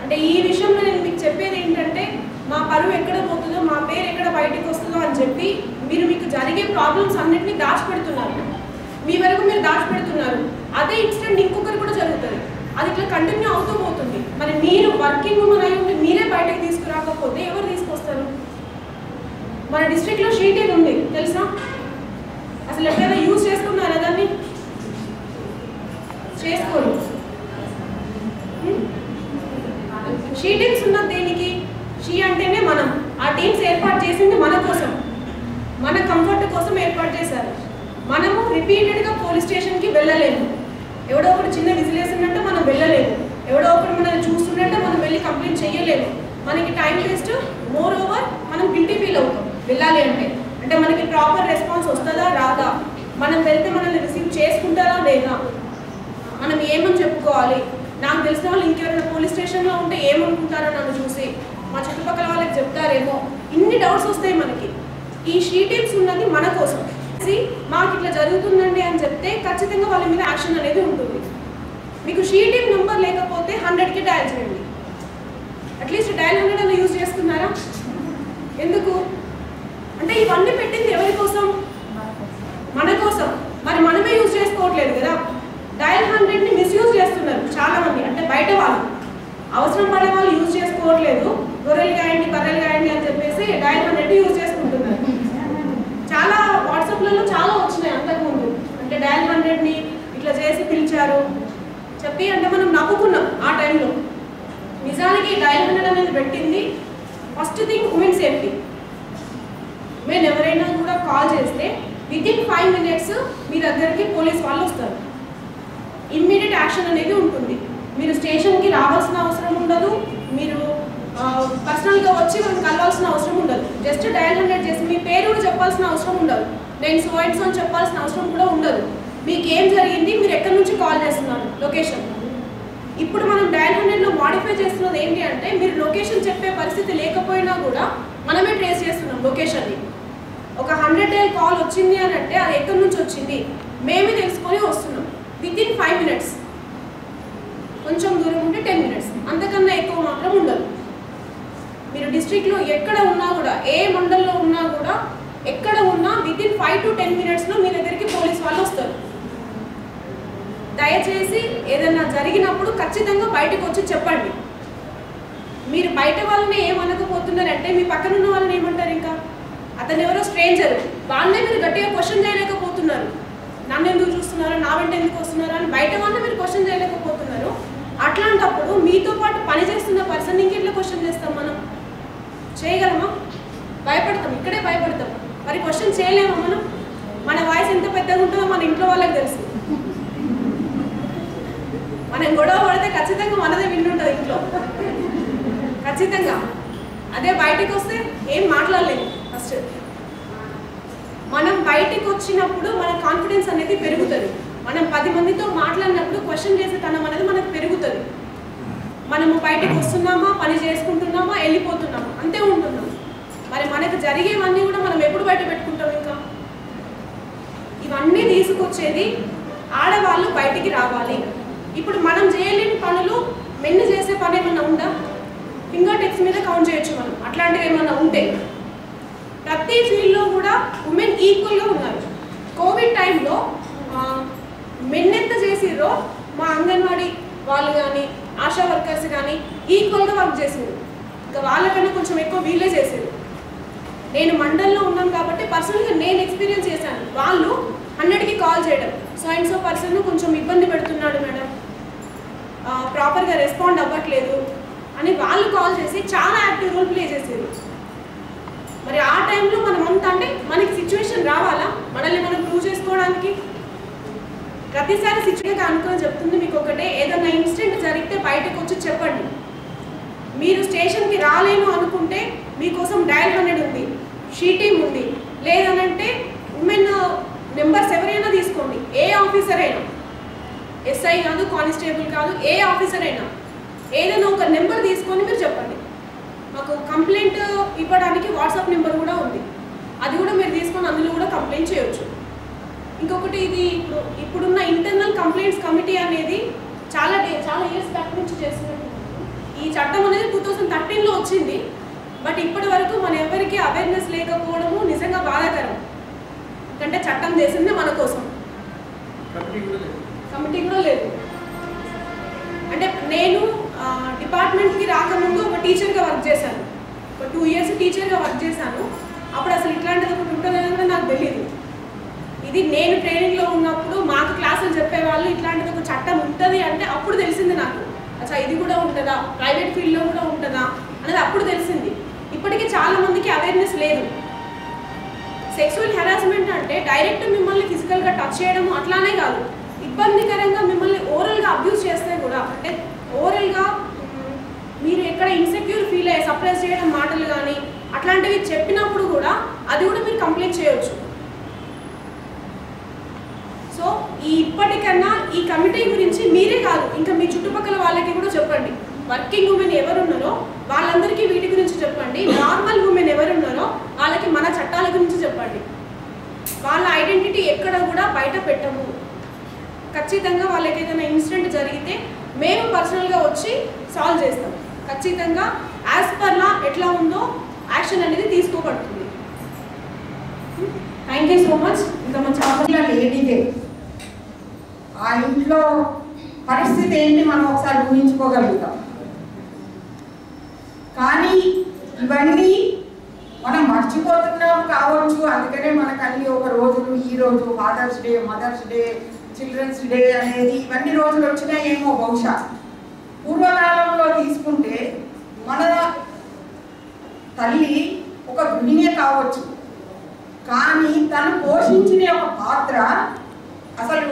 అంటే ఈ విషయంలో నేను మీకు చెప్పేది ఏంటంటే మా పరువు ఎక్కడ పోతుందో, మా పేరు ఎక్కడ బయటకు వస్తుందో అని చెప్పి మీకు జరిగే ప్రాబ్లమ్స్ అన్నింటినీ దాచిపెడుతున్నారు. మీ వరకు మీరు దాచిపెడుతున్నారు. అదే ఇన్సిడెంట్ ఇంకొకరు కూడా జరుగుతుంది. అది ఇట్లా కంటిన్యూ అవుతూ పోతుంది. మరి మీరు వర్కింగ్ ఉమెన్ అయి ఉంటే మీరే బయటకు తీసుకురాకపోతే ఎవరు తీసుకొస్తారు? మన డిస్ట్రిక్ట్లో షీటెడ్ ఉంది తెలుసా? అసలు ఎప్పుడైనా యూజ్ చేసుకున్నారా దాన్ని? చేసుకోరు. షీటింగ్స్ ఉన్నది దేనికి? షీ అంటేనే మనం. ఆ టీమ్స్ ఏర్పాటు చేసింది మన కోసం, మన కంఫర్ట్ కోసం ఏర్పాటు చేశారు. మనము రిపీటెడ్గా పోలీస్ స్టేషన్కి వెళ్ళలేము. ఎవడో ఒకటి చిన్న విజిలేసినట్టు మనం వెళ్ళలేము. ఎవడో ఒకటి మనల్ని చూస్తున్నట్టు మనం వెళ్ళి కంప్లైంట్ చేయలేము. మనకి టైం వేస్ట్. మోర్ ఓవర్ మనం గిల్టీ ఫీల్ అవుతాం వెళ్ళాలి అంటే మనకి ప్రాపర్ రెస్పాన్స్ వస్తుందా రాదా, మనం వెళ్తే మనల్ని రిసీవ్ చేసుకుంటారా లేదా, మనం ఏమని చెప్పుకోవాలి, నాకు తెలిసిన వాళ్ళు ఇంకెవరైనా పోలీస్ స్టేషన్లో ఉంటే ఏమనుకుంటారో నన్ను చూసి, మా చుట్టుపక్కల వాళ్ళకి చెప్తారేమో, ఇన్ని డౌట్స్ వస్తాయి మనకి. ఈ షీటింగ్స్ ఉన్నది మన కోసం. మాకు ఇట్లా జరుగుతుందండి అని చెప్తే ఖచ్చితంగా వాళ్ళ మీద యాక్షన్ అనేది ఉంటుంది. మీకు షీటింగ్ నెంబర్ లేకపోతే 100కి డయల్ చేయండి. అట్లీస్ట్ డయల్ 100 అని యూజ్ చేస్తున్నారా? ఎందుకు అంటే ఇవన్నీ పెట్టింది ఎవరి కోసం? మన కోసం. మరి మనమే యూజ్ చేసుకోవట్లేదు కదా. డయల్ 100ని మిస్యూజ్ చేస్తున్నారు చాలా మంది. అంటే బయట వాళ్ళు, అవసరం పడే వాళ్ళు యూజ్ చేసుకోవట్లేదు. గొర్రెలు గాయండి కర్రెలు గాయండి అని చెప్పేసి డయల్ 100 యూజ్ చేసుకుంటున్నారు. చాలా వాట్సాప్లలో చాలా వచ్చినాయి అంతకుముందు. అంటే డయల్ 100ని ఇట్లా చేసి పిలిచారు చెప్పి అంటే మనం నవ్వుకున్నాం ఆ టైంలో. నిజానికి డయల్ 100 అనేది పెట్టింది ఫస్ట్ థింగ్ ఉమెన్ సేఫ్టీ. మేము ఎవరైనా కూడా కాల్ చేస్తే వితిన్ 5 minutes మీ దగ్గరికి పోలీస్ వాళ్ళు వస్తారు. ఇమ్మీడియట్ యాక్షన్ అనేది ఉంటుంది. మీరు స్టేషన్కి రావాల్సిన అవసరం ఉండదు. మీరు పర్సనల్గా వచ్చి మనం కలవాల్సిన అవసరం ఉండదు. జస్ట్ డయల్ 100 చేసి మీ పేరు కూడా చెప్పాల్సిన అవసరం ఉండదు. నేను సోయిట్స్ అని చెప్పాల్సిన అవసరం కూడా ఉండదు. మీకు ఏం జరిగింది, మీరు ఎక్కడి నుంచి కాల్ చేస్తున్నారు, లొకేషన్. ఇప్పుడు మనం డయల్ 100లో మాడిఫై చేస్తున్నది ఏంటి అంటే మీరు లొకేషన్ చెప్పే పరిస్థితి లేకపోయినా కూడా మనమే ట్రేస్ చేస్తున్నాం లొకేషన్ని. ఒక 100 డయల్ కాల్ వచ్చింది అని అంటే అది ఎక్కడి నుంచి వచ్చింది మేమే తెలుసుకొని వస్తున్నాం. Within 5 minutes. కొంచెం దూరం ఉంటే 10 minutes, అంతకన్నా ఎక్కువ మాత్రం ఉండదు. మీరు డిస్ట్రిక్ట్లో ఎక్కడ ఉన్నా కూడా, ఏ మండల్లో ఉన్నా కూడా, ఎక్కడ ఉన్నా వితిన్ 5 to 10 minutesలో మీ దగ్గరికి పోలీస్ వాళ్ళు వస్తారు. దయచేసి ఏదైనా జరిగినప్పుడు ఖచ్చితంగా బయటకు వచ్చి చెప్పండి. మీరు బయట వాళ్ళని ఏమనకపోతున్నారంటే మీ పక్కన ఉన్న వాళ్ళని ఏమంటారు? ఇంకా అతను ఎవరో స్ట్రేంజర్, వాళ్ళనే మీరు గట్టిగా క్వశ్చన్ చేయలేకపోతున్నారు. నన్ను ఎందుకు చూస్తున్నారు, నా వెంట ఎందుకు వస్తున్నారు అని బయట వాళ్ళని మీరు క్వశ్చన్ చేయలేకపోతున్నారు. అట్లాంటప్పుడు మీతో పాటు పనిచేస్తున్న పర్సన్ ఇంకెట్లా క్వశ్చన్ చేస్తాం? మనం చేయగలమా? భయపడతాం, ఇక్కడే భయపడతాం. మరి క్వశ్చన్ చేయలేమా మనం? మన వాయిస్ ఎంత పెద్దగా ఉంటుందో మన ఇంట్లో వాళ్ళకి తెలుసు. మనం గొడవ పడితే ఖచ్చితంగా మనదే వింటుంటుంది ఇంట్లో, ఖచ్చితంగా. అదే బయటకు వస్తే ఏం మాట్లాడలేము. ఫస్ట్ మనం బయటకు వచ్చినప్పుడు మన కాన్ఫిడెన్స్ అనేది పెరుగుతుంది. మనం 10 మందితో మాట్లాడినప్పుడు క్వశ్చన్ చేసే తనం అనేది మనకు పెరుగుతుంది. మనము బయటకు వస్తున్నామా, పని చేసుకుంటున్నామా, వెళ్ళిపోతున్నామా, అంతే ఉంటున్నాం. మరి మనకు జరిగేవన్నీ కూడా మనం ఎప్పుడు బయట పెట్టుకుంటాం? ఇంకా ఇవన్నీ తీసుకొచ్చేది ఆడవాళ్ళు బయటికి రావాలి. ఇప్పుడు మనం చేయలేని పనులు మెన్ను చేసే పని ఏమన్నా ఉందా? ఫింగర్ టిప్స్ మీద కౌంట్ చేయొచ్చు మనం. అట్లాంటివి ఏమన్నా ఉంటే ప్రతి ఫీల్డ్లో కూడా ఉమెన్ ఈక్వల్గా ఉన్నారు. కోవిడ్ టైంలో మెన్ ఎంత చేసిర్రో మా అంగన్వాడీ వాళ్ళు కానీ ఆశా వర్కర్స్ కానీ ఈక్వల్గా వర్క్ చేసారు. ఇంకా వాళ్ళకన్నా కొంచెం ఎక్కువ వీళ్ళే చేసారు. నేను మండల్లో ఉన్నాను కాబట్టి పర్సనల్గా నేను ఎక్స్పీరియన్స్ చేశాను. వాళ్ళు 100కి కాల్ చేయడం, సో అండ్ సో పర్సన్ కొంచెం ఇబ్బంది పెడుతున్నాడు మేడం, ప్రాపర్గా రెస్పాండ్ అవ్వట్లేదు అని వాళ్ళు కాల్ చేసి చాలా యాక్టివ్ రోల్ ప్లే చేసేది. మరి ఆ టైంలో మనం అంతా అంటే మనకి సిచ్యువేషన్ రావాలా మనల్ని మనం ప్రూవ్ చేసుకోవడానికి? ప్రతిసారి సిచ్యువేషన్ అనుకుని చెప్తుంది మీకు ఒకటే, ఏదైనా ఇన్సిడెంట్ జరిగితే బయటకు వచ్చి చెప్పండి. మీరు స్టేషన్కి రాలేను అనుకుంటే మీకోసం డయల్ 100 ఉంది, షీటింగ్ ఉంది. లేదనంటే ఉమెన్ నెంబర్స్ ఎవరైనా తీసుకోండి. ఏ ఆఫీసర్ అయినా, ఎస్ఐ కాదు, కానిస్టేబుల్ కాదు, ఏ ఆఫీసర్ అయినా ఏదైనా ఒక నెంబర్ తీసుకొని మీరు చెప్పండి. మాకు కంప్లైంట్ ఇవ్వడానికి వాట్సాప్ నెంబర్ కూడా ఉంది, అది కూడా మీరు తీసుకొని అందులో కూడా కంప్లైంట్ చేయొచ్చు. ఇంకొకటి, ఇది ఇప్పుడున్న ఇంటర్నల్ కంప్లైంట్స్ కమిటీ అనేది చాలా ఇయర్స్ బ్యాక్ నుంచి చేస్తున్నట్టు ఈ చట్టం అనేది 2013లో వచ్చింది. బట్ ఇప్పటి వరకు మన ఎవరికి అవేర్నెస్ లేకపోవడము నిజంగా బాధాకరం. ఎందుకంటే చట్టం చేసిందే మన కోసం, కమిటీ కూడా లేదు. అంటే నేను డిపార్ట్మెంట్కి రాకముందు ఒక టీచర్గా వర్క్ చేశాను, ఒక 2 years టీచర్గా వర్క్ చేశాను. అప్పుడు అసలు ఇట్లాంటిది ఒకటి ఉంటుందని కూడా నాకు తెలియదు. ఇది నేను ట్రైనింగ్లో ఉన్నప్పుడు మాకు క్లాసులు చెప్పేవాళ్ళు ఇట్లాంటిది ఒక చట్టం ఉంటుంది అంటే అప్పుడు తెలిసింది నాకు. అచ్చా ఇది కూడా ఉంటుందా, ప్రైవేట్ ఫీల్డ్లో కూడా ఉంటుందా అనేది అప్పుడు తెలిసింది. ఇప్పటికీ చాలా మందికి అవేర్నెస్ లేదు. సెక్సువల్ హెరాస్మెంట్ అంటే డైరెక్ట్ మిమ్మల్ని ఫిజికల్గా టచ్ చేయడం అట్లానే కాదు, ఇబ్బందికరంగా మిమ్మల్ని ఓరల్గా అబ్యూస్ చేస్తే కూడా, అంటే ఓరల్గా మీరు ఎక్కడ ఇన్సెక్యూర్ ఫీల్ అయ్యి సప్రెస్ చేయడం మాటలు కానీ అట్లాంటివి చెప్పినప్పుడు కూడా అది కూడా మీరు కంప్లైంట్ చేయొచ్చు. సో ఇప్పటికన్నా ఈ కమిటీ గురించి మీరే కాదు ఇంకా మీ చుట్టుపక్కల వాళ్ళకి కూడా చెప్పండి. వర్కింగ్ ఉమెన్ ఎవరున్నారో వాళ్ళందరికీ వీటి గురించి చెప్పండి. నార్మల్ ఉమెన్ ఎవరున్నారో వాళ్ళకి మన చట్టాల గురించి చెప్పండి. వాళ్ళ ఐడెంటిటీ ఎక్కడ కూడా బయట పెట్టము. ఖచ్చితంగా వాళ్ళకి ఏదైనా ఇన్సిడెంట్ జరిగితే మేము పర్సనల్గా వచ్చి సాల్వ్ చేస్తాం. ఖచ్చితంగా యాజ్ పర్ లా ఎట్లా ఉందో యాక్షన్ అనేది తీసుకోబడుతుంది. Thank you so much. ఇంకా మన చాలా లేడీదే ఆ ఇంట్లో పరిస్థితి ఏంటి మనం ఒకసారి ఊహించుకోగలుగుతాం. కానీ ఇవన్నీ మనం మర్చిపోతున్నాం కావచ్చు. అందుకనే మనకు అన్ని ఒక రోజులు, ఈ రోజు Father's Day, Mother's Day, Children's Day అనేది ఇవన్నీ రోజులు వచ్చినాయేమో బహుశా. పూర్వకాలంలో తీసుకుంటే మన తల్లి ఒక గృహిణే కావచ్చు, కానీ తను పోషించిన ఒక పాత్ర అసలు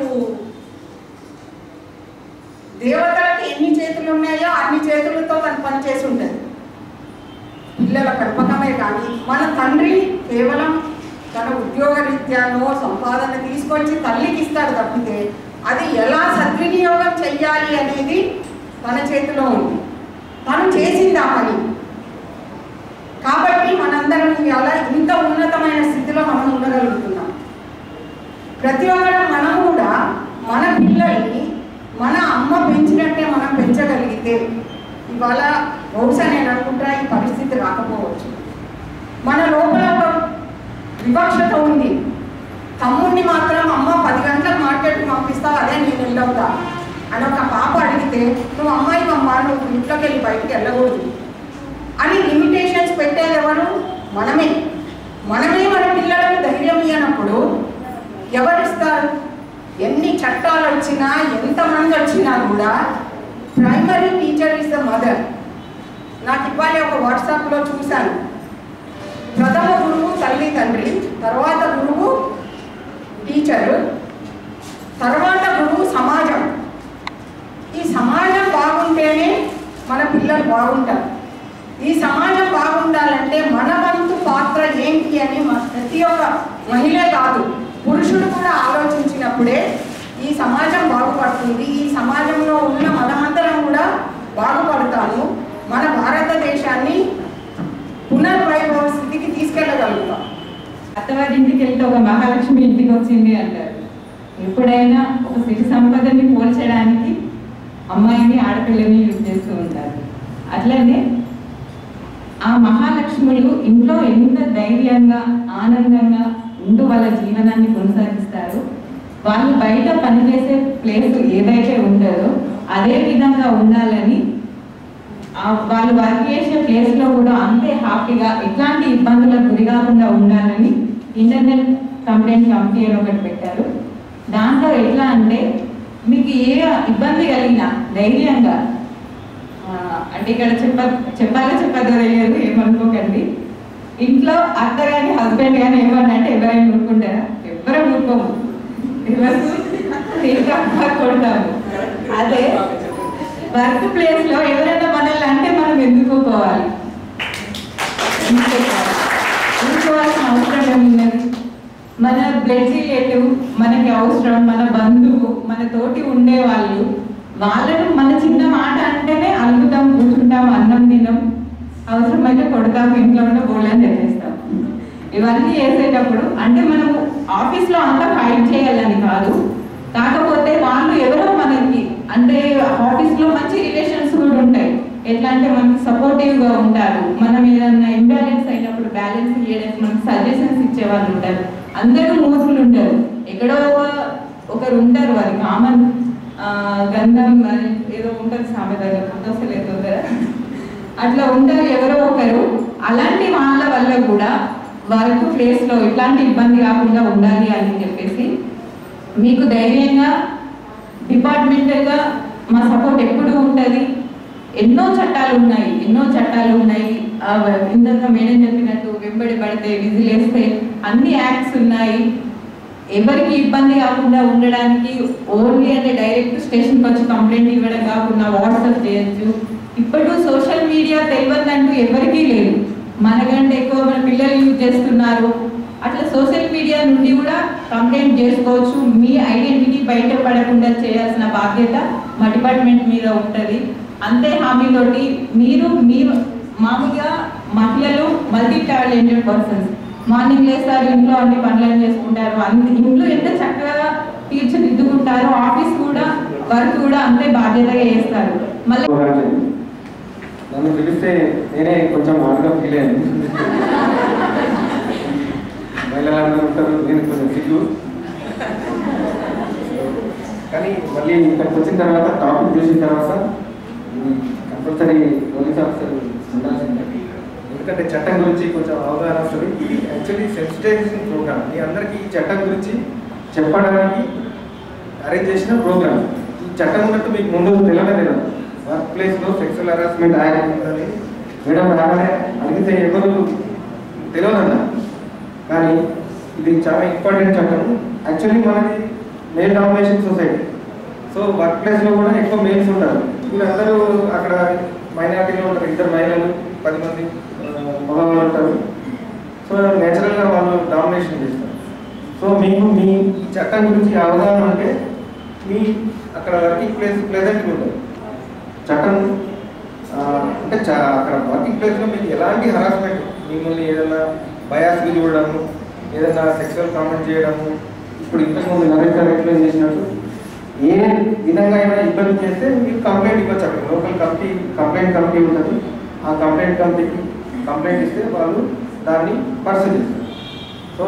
దేవతలకి ఎన్ని చేతులు ఉన్నాయో అన్ని చేతులతో తను పనిచేసి ఉంటుంది. పిల్లల పెంపకమే కానీ మన తండ్రి కేవలం తన ఉద్యోగ రీత్యానో సంపాదన తీసుకొచ్చి తల్లికి ఇస్తాడు తప్పితే అది ఎలా సద్వినియోగం చెయ్యాలి అనేది తన చేతిలో ఉంది. తను చేసింది ఆ పని. కాబట్టి మనందరం అలా ఇంత ఉన్నతమైన స్థితిలో మనం ఉండగలుగుతున్నాం. ప్రతి ఒక్కరం మనం కూడా మన పిల్లల్ని మన అమ్మ పెంచినట్టే మనం పెంచగలిగితే ఇవాళ బహుశా నేను అనుకుంటా ఈ పరిస్థితి రాకపోవచ్చు. మన లోపల ఒక వివక్షత ఉంది. తమ్ముడిని మాత్రం అమ్మ 10 గంటలకు మార్కెట్కి పంపిస్తావు, అదే నేను వెళ్ళవుతా అని ఒక పాప అడిగితే నువ్వు అమ్మాయి అమ్మ నువ్వు ఇంట్లోకి వెళ్ళి బయటికి వెళ్ళకూడదు అని లిమిటేషన్స్ పెట్టేది ఎవరు? మనమే. మనమే మన పిల్లలకు ధైర్యం ఇవ్వనప్పుడు ఎవరిస్తారు? ఎన్ని చట్టాలు వచ్చినా ఎంతమంది వచ్చినా కూడా primary teacher is the mother. నాకు ఇవ్వాలి ఒక వాట్సాప్లో చూశాను. ప్రథమ గురువు తల్లి తండ్రి, తర్వాత గురువు టీచరు, తర్వాత గురువు సమాజం. ఈ సమాజం బాగుంటేనే మన పిల్లలు బాగుంటారు. ఈ సమాజం బాగుండాలంటే మన వంతు పాత్ర ఏంటి అని ప్రతి ఒక్క మహిళే కాదు పురుషుడు కూడా ఆలోచించినప్పుడే ఈ సమాజం బాగుపడుతుంది. ఈ సమాజంలో ఉన్న మనమందరం కూడా బాగుపడతాము. మన భారతదేశాన్ని పునర్వైభవ స్థితికి తీసుకెళ్ళగలుగుతాం. అత్తవారింటికి వెళ్తే ఒక మహాలక్ష్మి ఇంటికి వచ్చింది అంటారు. ఎప్పుడైనా ఒక సిరి సంపదని పోల్చడానికి అమ్మాయిని ఆడపిల్లని యూజ్ చేస్తూ ఉంటారు. అట్లనే ఆ మహాలక్ష్ములు ఇంట్లో ఎంత ధైర్యంగా ఆనందంగా ఉంటూ వాళ్ళ జీవనాన్ని కొనసాగిస్తారు. వాళ్ళు బయట పనిచేసే ప్లేస్ ఏదైతే ఉంటుందో అదే విధంగా ఉండాలని, వాళ్ళు వర్క్ చేసే ప్లేస్లో కూడా అంతే హ్యాపీగా ఎట్లాంటి ఇబ్బందులకు గురి కాకుండా ఉండాలని ఇంటర్నెట్ కంప్లైంట్ కమిటీ అని ఒకటి పెట్టారు. దాంట్లో ఎట్లా అంటే మీకు ఏ ఇబ్బంది కలిగినా ధైర్యంగా, అంటే ఇక్కడ చెప్పాలో చెప్పదో తెలియదు ఏమనుకోకండి, ఇంట్లో అత్త కానీ హస్బెండ్ కానీ ఏమన్నా అంటే ఎవరైనా ఊరుకుంటారా? ఎవరూ ఊరుకోము, కొడతాము. అదే వర్క్ ప్లేస్ లో ఎవరైనా మనల్ని అంటే మనం ఎందుకు పోవాలి? ఊరుకోవాల్సిన అవసరం ఏమున్నది? మన బ్లడ్ రిలేటివ్, మనకి అవసరం, మన బంధువు, మన తోటి ఉండేవాళ్ళు, వాళ్ళను మన చిన్న మాట అంటేనే అలుగుతాం, కూర్చుంటాం, అన్నం తినం, అవసరమైతే కొడతాము, ఇంట్లో ఉన్న బోళ్ళని తెచ్చేస్తాం. ఇవన్నీ చేసేటప్పుడు అంటే మనము ఆఫీస్లో అంతా ఫైట్ చేయాలని కాదు, కాకపోతే వాళ్ళు ఎవరో మనకి అంటే ఆఫీస్లో మంచి రిలేషన్స్ కూడా ఉంటాయి, ఎట్లా అంటే మనకి సపోర్టివ్గా ఉంటారు. మనం ఏదన్నా ఇంబ్యాలెన్స్ అయినప్పుడు బ్యాలెన్స్ చేయడానికి మనకి సజెషన్స్ ఇచ్చే వాళ్ళు ఉంటారు. అందరూ మూర్ఖులు ఉంటారు, ఎక్కడో ఒకరు ఉంటారు, వారి కామన్ గంధం ఏదో ఉంటుంది సామెతగా గుర్తొస్తలేదు కదా, అట్లా ఉంటారు ఎవరో ఒకరు. అలాంటి వాళ్ళ వల్ల కూడా వర్క్ ప్లేస్లో ఇట్లాంటి ఇబ్బంది కాకుండా ఉండాలి అని చెప్పేసి మీకు ధైర్యంగా డిపార్ట్మెంటల్గా మా సపోర్ట్ ఎప్పుడు ఉంటుంది. ఎన్నో చట్టాలు ఉన్నాయి ఇందాక మేడం చెప్పినట్టు వెంబడి పడితే విజిల్ వేస్తే అన్ని యాక్ట్స్ ఉన్నాయి. ఎవరికి ఇబ్బంది కాకుండా ఉండడానికి ఓన్లీ అంటే డైరెక్ట్ స్టేషన్కి వచ్చి కంప్లైంట్ ఇవ్వడం కాకుండా వాట్సాప్ చేయొచ్చు. ఇప్పుడు సోషల్ మీడియా తెలియదంటూ ఎవరికీ లేదు, మనకంటే ఎక్కువ మన పిల్లలు యూజ్ చేస్తున్నారు. అట్లా సోషల్ మీడియా నుండి కూడా కంప్లైంట్ చేసుకోవచ్చు. మీ ఐడెంటిటీ బయటపడకుండా చేయాల్సిన బాధ్యత మా డిపార్ట్మెంట్ మీద ఉంటుంది. అంతే హామీతోటి మీరు మామూలుగా మహిళలు మల్టీ టాలెంటెడ్ పర్సన్స్, మార్నింగ్ లేస్తారు, ఇంట్లో అన్ని పనులను చేసుకుంటారు, ఇంట్లో ఎంత చక్కగా తీర్చిదిద్దుకుంటారో ఆఫీస్ కూడా వర్క్ కూడా అంతే బాధ్యతగా చేస్తారు. మళ్ళీ నన్ను పిలిస్తే నేనే కొంచెం హార్డ్గా ఫీల్ అయ్యాను. మహిళలందరూ ఉంటారు, నేను కొంచెం సిగ్గు. కానీ మళ్ళీ ఇక్కడికి వచ్చిన తర్వాత టాపిక్ చూసిన తర్వాత కంపల్సరీ పోలీస్ ఆఫీసర్ ఉండాల్సిందే. ఎందుకంటే చట్టం గురించి కొంచెం అవగాహన వస్తుంది. ఇది యాక్చువల్లీ సెన్సిటైజేషన్ ప్రోగ్రామ్. మీ అందరికీ ఈ చట్టం గురించి చెప్పడానికి అరేంజ్ చేసిన ప్రోగ్రామ్. ఈ చట్టం ఉన్నట్టు మీకు ముందు తెలియదు. వర్క్ ప్లేస్లో సెక్సువల్ హరాస్మెంట్ యాక్ట్ ఉందని మేడం రాగానే అడిగితే ఎవరు తెలియదన్న. కానీ ఇది చాలా ఇంపార్టెంట్ చట్టం. యాక్చువల్లీ మనది male domination society. So work ప్లేస్లో కూడా ఎక్కువ మేల్స్ ఉంటారు. వీళ్ళందరూ అక్కడ మైనారిటీలో ఉంటారు, 2 మహిళలు 10 మంది మగవాళ్ళు ఉంటారు. సో నేచురల్గా వాళ్ళు డామినేషన్ చేస్తారు. సో మీకు మీ చట్టం గురించి అవగాహన అంటే మీ అక్కడ వర్కింగ్ ప్లేస్ ప్లెజెంట్గా ఉంటుంది. చట్టం అంటే అక్కడ వర్కింగ్ ప్లేస్లో మీకు ఎలాంటి హరాస్మెంట్, మిమ్మల్ని ఏదైనా బయాస్గా చూడడము, ఏదైనా సెక్సువల్ కామెంట్ చేయడము, ఇప్పుడు ఇంతకుముందు నరేష్ గారు ఎక్స్ప్లెయిన్ చేసినట్టు ఏ విధంగా అయినా ఇబ్బంది చేస్తే మీకు కంప్లైంట్ ఇవ్వచ్చు. అక్కడ లోకల్ కంప్లైంట్ కమిటీ ఉంటుంది. ఆ కంప్లైంట్ కమిటీకి కంప్లైంట్ ఇస్తే వాళ్ళు దాన్ని పరిశీలిస్తారు. సో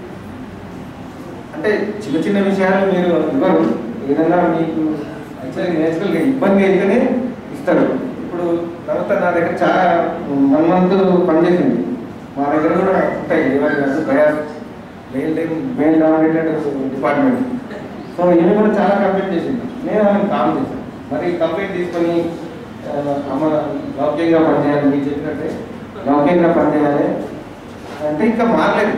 అంటే చిన్న విషయాలు మీరు ఇవ్వరు, ఏదైనా మీకు యాక్చువల్లీ నేచురల్గా ఇబ్బంది అయితేనే ఇస్తారు. ఇప్పుడు తర్వాత నా దగ్గర చాలా 1 month పనిచేసింది. మా దగ్గర కూడా ఉంటాయి ఎవరి కాదు bias male dominated department. So ఈమె కూడా చాలా కంప్లైంట్ చేసింది. నేను ఆమెను కాల్ చేశాను. మరి కంప్లైంట్ తీసుకొని అమ్మ లౌక్యంగా పనిచేయాలి, మీరు చెప్పినట్టే లౌక్యంగా పనిచేయాలి అంటే ఇంకా మారలేదు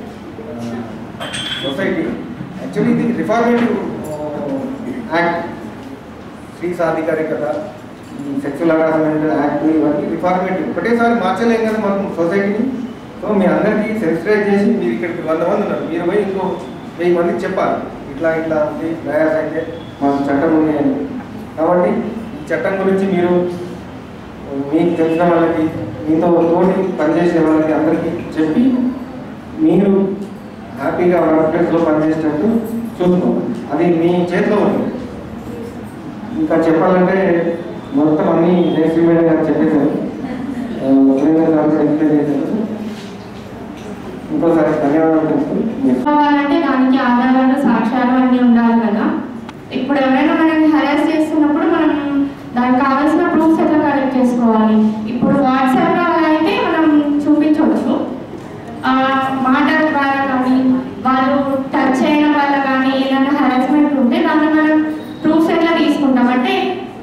సొసైటీ. యాక్చువల్లీ ఇది రిఫార్మేటివ్ యాక్ట్, స్త్రీ సాధికారికత, ఈ సెక్సువల్ హరాస్మెంట్ యాక్ట్, ఇవన్నీ రిఫార్మేటివ్. ఒకటేసారి మార్చలేం కదా మనం సొసైటీని. సో మీ అందరికీ సెన్సిటైజ్ చేసి మీరు ఇక్కడికి 100 మంది ఉన్నారు, మీరు పోయి ఇంకో 1000 మందికి చెప్పాలి ఇట్లా ఉంది ప్రయాస అయితే మాకు చట్టం ఉంది అని. కాబట్టి ఈ చట్టం గురించి మీరు మీకు తెలిసిన వాళ్ళకి, మీతో తోటి పనిచేసే వాళ్ళకి అందరికీ చెప్పి మీరు హ్యాపీగా వర్క్ ప్లేస్లో పనిచేసేటట్టు చూసుకోవాలి. అది మీ చేతిలో ఉంది. ఇంకా చెప్పాలంటే మొత్తం అన్నీ జయశ్రీ మేడం గారు చెప్పేశారు, ఎక్స్ప్లెయిన్ చేశారు. ఇంకోసారి ధన్యవాదాలు అంటే దానికి ఆధారాలు సాక్ష్యాలు అన్నీ ఉండాలి కదా. ఇప్పుడు ఎవరైనా మనల్ని హరాస్ చేస్తున్నప్పుడు మనం దానికి కావాల్సిన ప్రూఫ్స్ ఎట్లా కలెక్ట్ చేసుకోవాలి. ఇప్పుడు వాట్సాప్లో అలా అయితే మనం చూపించవచ్చు, మాటల ద్వారా కానీ వాళ్ళు టచ్ చేయడం వల్ల కానీ ఏదైనా హరాస్మెంట్ ఉంటే దాన్ని మనం ప్రూఫ్స్ ఎట్లా తీసుకుంటాం అంటే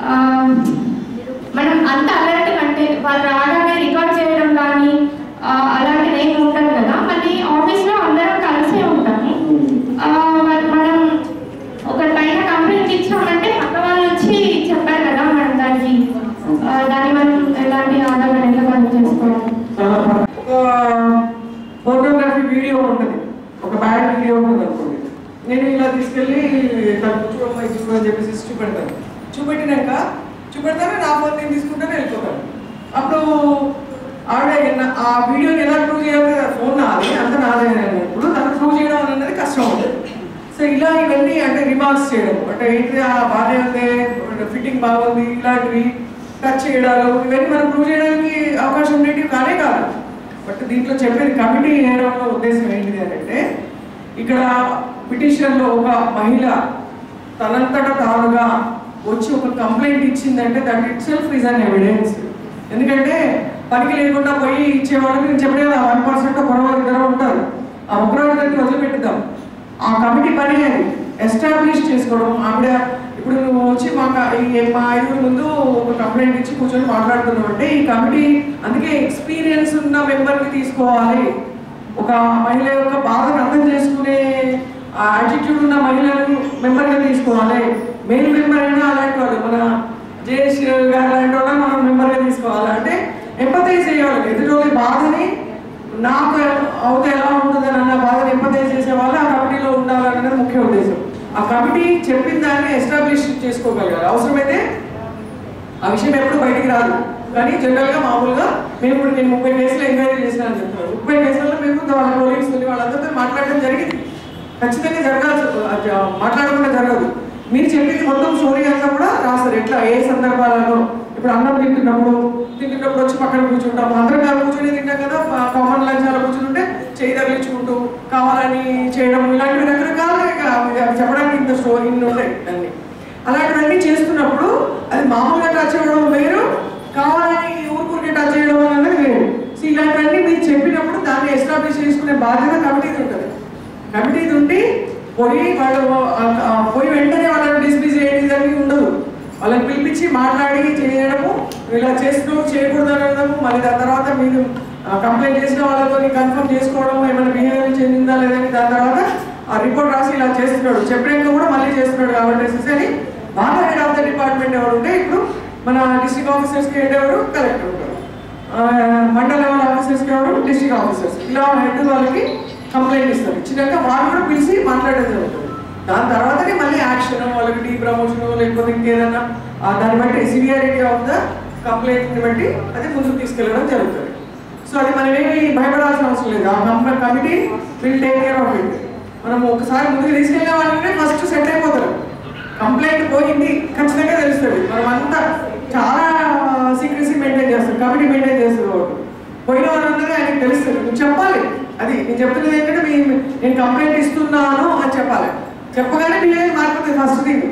మనం అంత అలర్ట్ అంటే వాళ్ళు రాగానే రికార్డ్ చేయడం కానీ అలాంటిది ఏమి ఉంటుంది కదా. మళ్ళీ ఆఫీస్లో అందరం కలిసే ఉంటాము. మనం ఒక పైన కంప్లైంట్ ఇచ్చామంటే పక్క వాళ్ళు వచ్చి చెప్పారు కదా మనం దాన్ని మనం ఎలాంటి ఆధారాలు ఎట్లా కలెక్ట్ చేసుకోవాలి. ఒక ఫోటోగ్రఫీ వీడియో ఉంటుంది, ఒక బ్యాడ్ వీడియో ఉంటుంది అనుకోండి. నేను ఇలా తీసుకెళ్ళి చూడమని చెప్పేసి చూపెడతాను, నా ఫోన్ నేను తీసుకుంటాను, వెళ్ళిపోతాను. అప్పుడు ఆవిడ ఆ వీడియోని ఎలా ప్రూవ్ చేయాలి, ఫోన్ నాది అంత నాదే అన్నప్పుడు దాన్ని ప్రూవ్ చేయడం అనేది కష్టం ఉంటుంది. సో ఇలా ఇవన్నీ అంటే రిమార్క్స్ చేయడం అంటే ఏంటి, బాగానే ఉంది, ఫిట్టింగ్ బాగుంది, ఇలాంటివి టచ్ చేయడాలు ఇవన్నీ మనం ప్రూవ్ చేయడానికి అవకాశం ఉండేటివి కానే కాదు. బట్ దీంట్లో చెప్పేది కమిటీ వేయడంలో ఉద్దేశం ఏంటిది అంటే, ఇక్కడ పిటిషన్లో ఒక మహిళ తనంతటా తానుగా వచ్చి ఒక కంప్లైంట్ ఇచ్చిందంటే that itself is an evidence. ఎందుకంటే పనికి లేకుండా పోయి ఇచ్చేవాళ్ళకి నేను చెప్పే 1% ఒకరో ఇద్దరు ఉంటారు. ఆ ఒకరో ఇద్దరికి వదిలిపెట్టుదాం. ఆ కమిటీ పని అది ఎస్టాబ్లిష్ చేసుకోవడం. ఆవిడ ఇప్పుడు నువ్వు వచ్చి మా 5 ముందు ఒక కంప్లైంట్ ఇచ్చి కూర్చొని మాట్లాడుతున్నావు అంటే ఈ కమిటీ అందుకే ఎక్స్పీరియన్స్ ఉన్న మెంబర్ని తీసుకోవాలి. ఒక మహిళ యొక్క బాధను అర్థం చేసుకునే యాటిట్యూడ్ ఉన్న మహిళలను మెంబర్గా తీసుకోవాలి. మెయిన్ మెంబర్ అయినా అలాంటి వాళ్ళు మన జేఎస్ గారు అలాంటి వాళ్ళని మనం మెంబర్గా తీసుకోవాలి. అంటే ఎంపతైజ్ చేయాలి. ఎదుటి బాధని నాకు అవుతే ఎలా ఉంటుందని అన్న బాధను ఎంపతైజ్ చేసే వాళ్ళు ఆ కమిటీలో ఉండాలనేది ముఖ్య ఉద్దేశం. ఆ కమిటీ చెప్పిన దాన్ని ఎస్టాబ్లిష్ చేసుకోగలగాలి. అవసరమైతే ఆ విషయం ఎప్పుడు బయటికి రాదు. కానీ జనరల్గా మామూలుగా మేము ఇప్పుడు నేను 30 కేసులు ఎంక్వైరీ చేసినాను చెప్తాను. 30 కేసులలో మేము వాళ్ళ పోలీసులు వాళ్ళందరితో మాట్లాడడం జరిగింది. ఖచ్చితంగా జరగాల్సి మాట్లాడకుండా జరగదు. మీరు చెప్పింది మొత్తం స్టోరీ అంతా కూడా రాస్తారు. ఎట్లా ఏ సందర్భాలలో ఇప్పుడు అన్నం తింటున్నప్పుడు వచ్చి పక్కన కూర్చుంటాము. అందరం కాదు కూర్చొని తింటాం కదా, కామన్ లంచ్ అలా కూర్చుంటే చేయి తగిలించుకుంటూ కావాలని చేయడం ఇలాంటివి రకరకాలుగా చెప్పడానికి ఇంత స్టోరీ ఇన్ని ఉంటాయి. అన్నీ అలాంటివన్నీ చేస్తున్నప్పుడు అది మామూలుగా టచ్ చేయడం వేరు, కావాలని ఊరుకుంటే టచ్ చేయడం అనేది వేరు. సో ఇలాంటివన్నీ మీరు చెప్పినప్పుడు దాన్ని ఎస్టాబ్లిష్ చేసుకునే బాధ్యత కమిటీది ఉంటుంది. కమిటీది ఉండి పోయి వెంటనే వాళ్ళని డిస్మిస్ చేయడానికి ఉండదు. వాళ్ళని పిలిపించి మాట్లాడి చేయడము, ఇలా చేస్తున్నావు చేయకూడదు అనడము, మళ్ళీ దాని తర్వాత మీరు కంప్లైంట్ చేసిన వాళ్ళతో కన్ఫర్మ్ చేసుకోవడము, ఏమైనా బిహేవియర్ చెందిందా లేదని దాని తర్వాత ఆ రిపోర్ట్ రాసి ఇలా చేస్తున్నాడు చెప్పాక కూడా మళ్ళీ చేస్తున్నాడు కాబట్టి అని బాగా హెడ్ ఆఫ్ ద డిపార్ట్మెంట్ ఎవరు ఉంటే ఇప్పుడు మన డిస్ట్రిక్ట్ ఆఫీసర్స్కి హెడ్ ఎవరు కలెక్టర్ ఉంటారు, మండల లెవెల్ ఆఫీసర్స్కి ఎవరు డిస్ట్రిక్ట్ ఆఫీసర్స్, ఇలా హెడ్ వాళ్ళకి కంప్లైంట్ ఇస్తారు. ఇచ్చినాక వాళ్ళు కూడా పిలిచి మాట్లాడేది జరుగుతుంది. దాని తర్వాతనే మళ్ళీ యాక్షన్, వాళ్ళకి డీ ప్రమోషన్ లేకపోతే ఇంకేదన్నా దాన్ని బట్టి సివియారిటీ ఆఫ్ ద కంప్లైంట్ని బట్టి అది ముందుకు తీసుకెళ్ళడం జరుగుతుంది. సో అది మనం ఏమి భయపడాల్సిన అవసరం లేదు. ఆ committee will take care of it. మనం ఒకసారి ముందుకు తీసుకెళ్ళే వాళ్ళంటే ఫస్ట్ సెట్ అయిపోతారు. కంప్లైంట్ పోయింది ఖచ్చితంగా తెలుస్తుంది. మనం అంతా చాలా సీక్రెసీ మెయింటైన్ చేస్తాం, కమిటీ మెయింటైన్ చేస్తుంది. పోయిన వాళ్ళందరూ ఆయనకి తెలుస్తుంది. నువ్వు చెప్పాలి. అది నేను చెప్తున్నది ఏంటంటే నేను కంప్లైంట్ ఇస్తున్నాను అని చెప్పాలి. చెప్పగానే బిహేవియర్ మారిపోతుంది. ఫస్ట్ థింగ్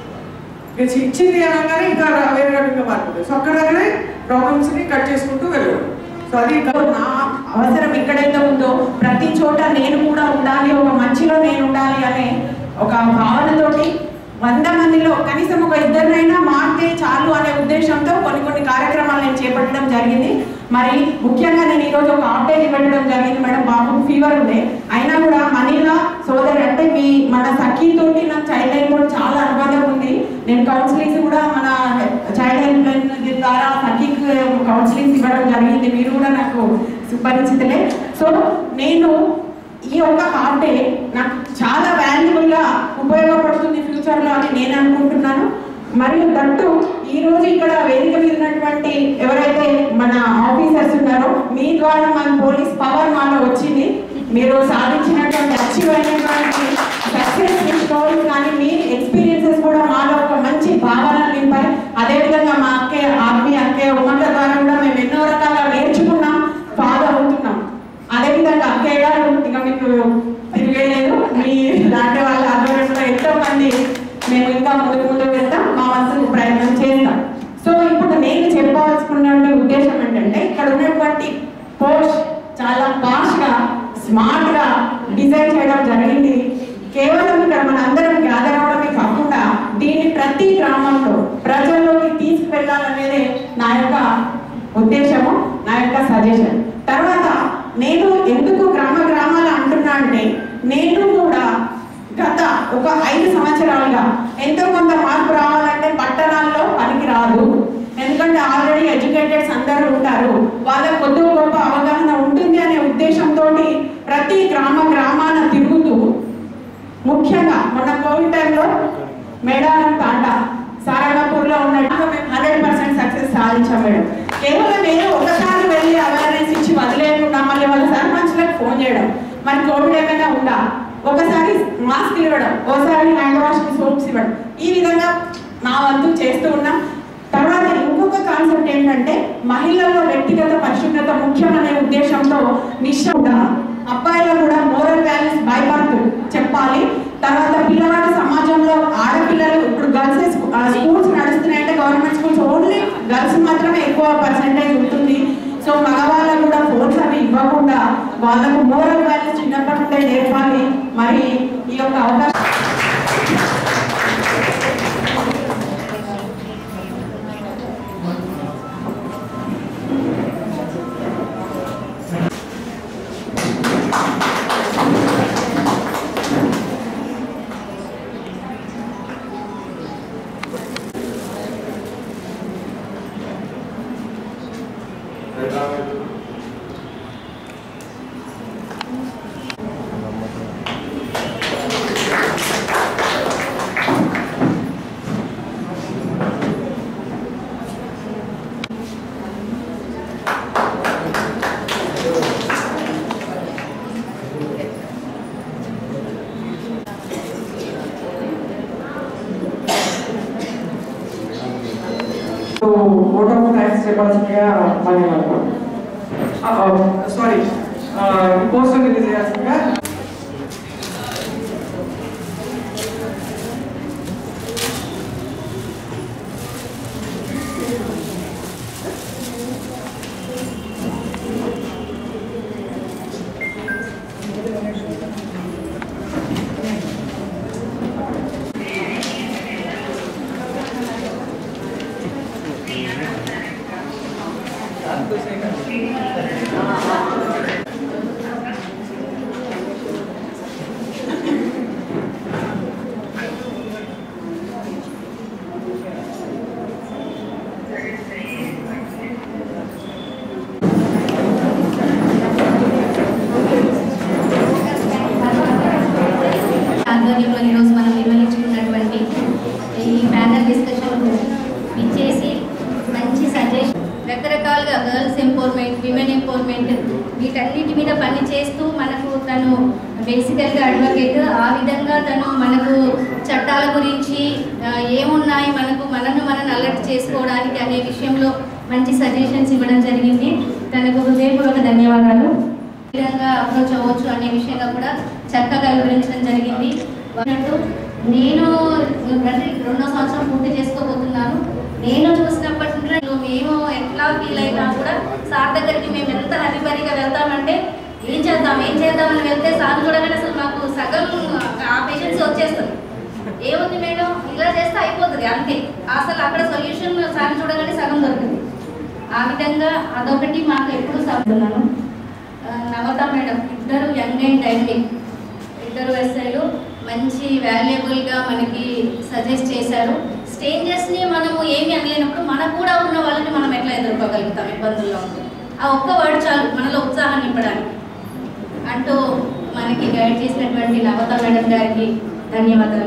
ఇచ్చింది అనగానే ఇంకా వేరే రకంగా మారిపోతుంది. సో అక్కడ దగ్గరే ప్రాబ్లమ్స్ని కట్ చేసుకుంటూ వెళ్ళడం. సో అది నా అవసరం ఎక్కడైతే ఉందో ప్రతి చోట నేను కూడా ఉండాలి, ఒక మంచిలో నేను ఉండాలి అనే ఒక భావనతోటి 100 మందిలో కనీసం ఒక ఇద్దరినైనా మారితే చాలు అనే ఉద్దేశంతో కొన్ని కార్యక్రమాలు నేను చేపట్టడం జరిగింది. మరి ముఖ్యంగా నేను ఈరోజు ఒక అప్డేట్ పెట్టడం జరిగింది. మేడం బాబుకు ఫీవర్ ఉండే, అయినా కూడా మనీలా సోదరు అంటే మన సఖీతోటి నాకు చైల్డ్ లైన్ కూడా చాలా అనుబంధం ఉంది. నేను కౌన్సిలింగ్స్ కూడా మన చైల్డ్ హెల్ప్ లైన్ ద్వారా సఖీకి కౌన్సిలింగ్స్ ఇవ్వడం జరిగింది. మీరు కూడా నాకు సుపరిచితులే. సో నేను ఈ యొక్క హాఫ్ డే నాకు చాలా వాల్యుబుల్గా ఉపయోగపడుతుంది ఫ్యూచర్లో అని నేను అనుకుంటున్నాను. మరియు దట్టు ఈరోజు ఇక్కడ వేదిక మీద ఉన్నటువంటి ఎవరైతే మన ఆఫీసర్స్ ఉన్నారో మీ ద్వారా మన పోలీస్ పవర్ మాలో వచ్చింది. మీరు సాధించినటువంటి అచీవ్ అయినటువంటి సక్సెస్ స్టోరీస్ కానీ మీ ఎక్స్పీరియన్సెస్ కూడా మాలో ఒక మంచి భావనలు నింపాయి. అదేవిధంగా మా ఆర్మీ ఉమ్మట ద్వారా కూడా మేము ఎన్నో రకాలుగా నేర్చుకున్నాం, ఫాలో అవుతున్నాం. అదేవిధంగా అక్కయ్య గారు ఇక మీకు తిరిగేలేదు, మీ దాంట్లో వాళ్ళ ఆధ్వర్యంలో ఎంతో మంది మేము ఇంకా ముందు వెళ్తాం, మా వంతు ప్రయత్నం చేస్తాం. సో ఇప్పుడు నేను చెప్పాల్సుకున్న ఉద్దేశం ఏంటంటే ఇక్కడ ఉన్నటువంటి పోస్ట్ చాలా పాష్గా స్మార్ట్గా డిజైన్ చేయడం జరిగింది. కేవలం ఇక్కడ మన అందరం గ్యాదర్ అవడమే కాకుండా దీన్ని ప్రతి గ్రామంలో ప్రజల్లోకి తీసుకువెళ్ళాలనేది నా యొక్క ఉద్దేశము, నా యొక్క సజెషన్. తర్వాత నేను ఎందుకు గ్రామాలు అంటున్నా అంటే నేను కూడా గత ఒక 5 సంవత్సరాలుగా ఎంతో కొంత మార్పు రావాలంటే పట్టణాల్లో పనికి రాదు. ఎందుకంటే ఆల్రెడీ ఎడ్యుకేటెడ్స్ అందరూ ఉంటారు, వాళ్ళకి కొద్ది గొప్ప అవగాహన ఉంటుంది అనే ఉద్దేశంతో ప్రతి గ్రామాన తిరుగుతూ ముఖ్యంగా మన కోవిడ్ టైంలో మేడారం తాండా సారంగపూర్లో ఉన్నట్టు మేము 100% సక్సెస్ సాధించాం మేడం. కేవలం నేను ఒకసారి వెళ్ళి అవేర్నెస్ ఇచ్చి వదిలేకుండా మళ్ళీ వాళ్ళ సర్పంచ్లకు ఫోన్ చేయడం, మరి కోవిడ్ ఏమైనా ఉందా, ఒకసారి మాస్క్ ఇవ్వడం, ఒకసారి హ్యాండ్ వాష్ సోప్స్ ఇవ్వడం, ఈ విధంగా మా వంతు చేస్తూ ఉన్నాం. తర్వాత ఇంకొక కాన్సెప్ట్ ఏంటంటే మహిళల్లో వ్యక్తిగత పరిశుభ్రత ముఖ్యమనే ఉద్దేశంతో నిశ్చయంగా అబ్బాయిలో కూడా మోరల్ వాల్యూస్ బై బర్త్ చెప్పాలి. తర్వాత పిల్లవాడు సమాజంలో ఆడపిల్లలు ఇప్పుడు గర్ల్స్ స్కూల్స్ నడుస్తున్నాయంటే గవర్నమెంట్ స్కూల్స్ ఓన్లీ గర్ల్స్ మాత్రమే ఎక్కువ పర్సెంటేజ్ ఉంటుంది. సో మగవాళ్ళకు కూడా ఫోన్స్ అవి ఇవ్వకుండా వాళ్ళకు మోరల్ వాల్యూస్ చిన్నప్పటి నుండే నేర్పాలి. మరి ఈ యొక్క అవకాశం ఓట్ ఆఫ్ థ్యాంక్స్ చెప్పాల్సిందిగా సారీ పోస్టర్ రిలీజ్ చేయాల్సిందిగా ఈరోజు మనం నిర్వహించుకున్నటువంటి ఈ ప్యానల్ డిస్కషన్ ఇచ్చేసి మంచి సజెషన్ రకరకాలుగా గర్ల్స్ ఎంపవర్మెంట్, విమెన్ ఎంపవర్మెంట్ వీటన్నిటి మీద పని చేస్తూ మనకు తను బేసికల్గా అడ్వకేట్. ఆ విధంగా తను మనకు చట్టాల గురించి ఏమున్నాయి మనను అలర్ట్ చేసుకోవడానికి అనే విషయంలో మంచి సజెషన్స్ ఇవ్వడం జరిగింది. తనకు హృదయపూర్వక ధన్యవాదాలు. ఏ విధంగా అప్రోచ్ అవ్వచ్చు అనే విషయంగా కూడా చక్కగా వివరించడం జరిగింది. నేను 2వ సంవత్సరం పూర్తి చేసుకోబోతున్నాను. నేను చూసినప్పటి నుండి మేము ఎట్లా ఫీల్ అయినా కూడా సార్ దగ్గరికి మేము ఎంత హరిబరిగా వెళ్తామంటే ఏం చేద్దామని వెళ్తే సార్ చూడగానే అసలు మాకు సగం ఆ పేషెన్స్ వచ్చేస్తుంది. ఏముంది మేడం ఇలా చేస్తే అయిపోతుంది అంతే, అసలు అక్కడ సొల్యూషన్ సార్ చూడగానే సగం దొరుకుతుంది. ఆ విధంగా అదొకటి మాకు ఎప్పుడు సాగుతున్నాను. నవత మేడం ఇద్దరు యంగ్ అండ్ డైనమిక్, ఇద్దరు ఎస్ఐలు మంచి వాల్యుబుల్గా మనకి సజెస్ట్ చేశారు. స్ట్రేంజర్స్ని మనము ఏమి అనలేనప్పుడు మనకు కూడా ఉన్న వాళ్ళని మనం ఎట్లా ఎదుర్కోగలుగుతాం ఇబ్బందుల్లో ఉంటుంది. ఆ ఒక్క వర్డ్ చాలు మనలో ఉత్సాహాన్ని నింపడానికి అంటూ మనకి గైడ్ చేసినటువంటి నవత మేడం గారికి ధన్యవాదాలు.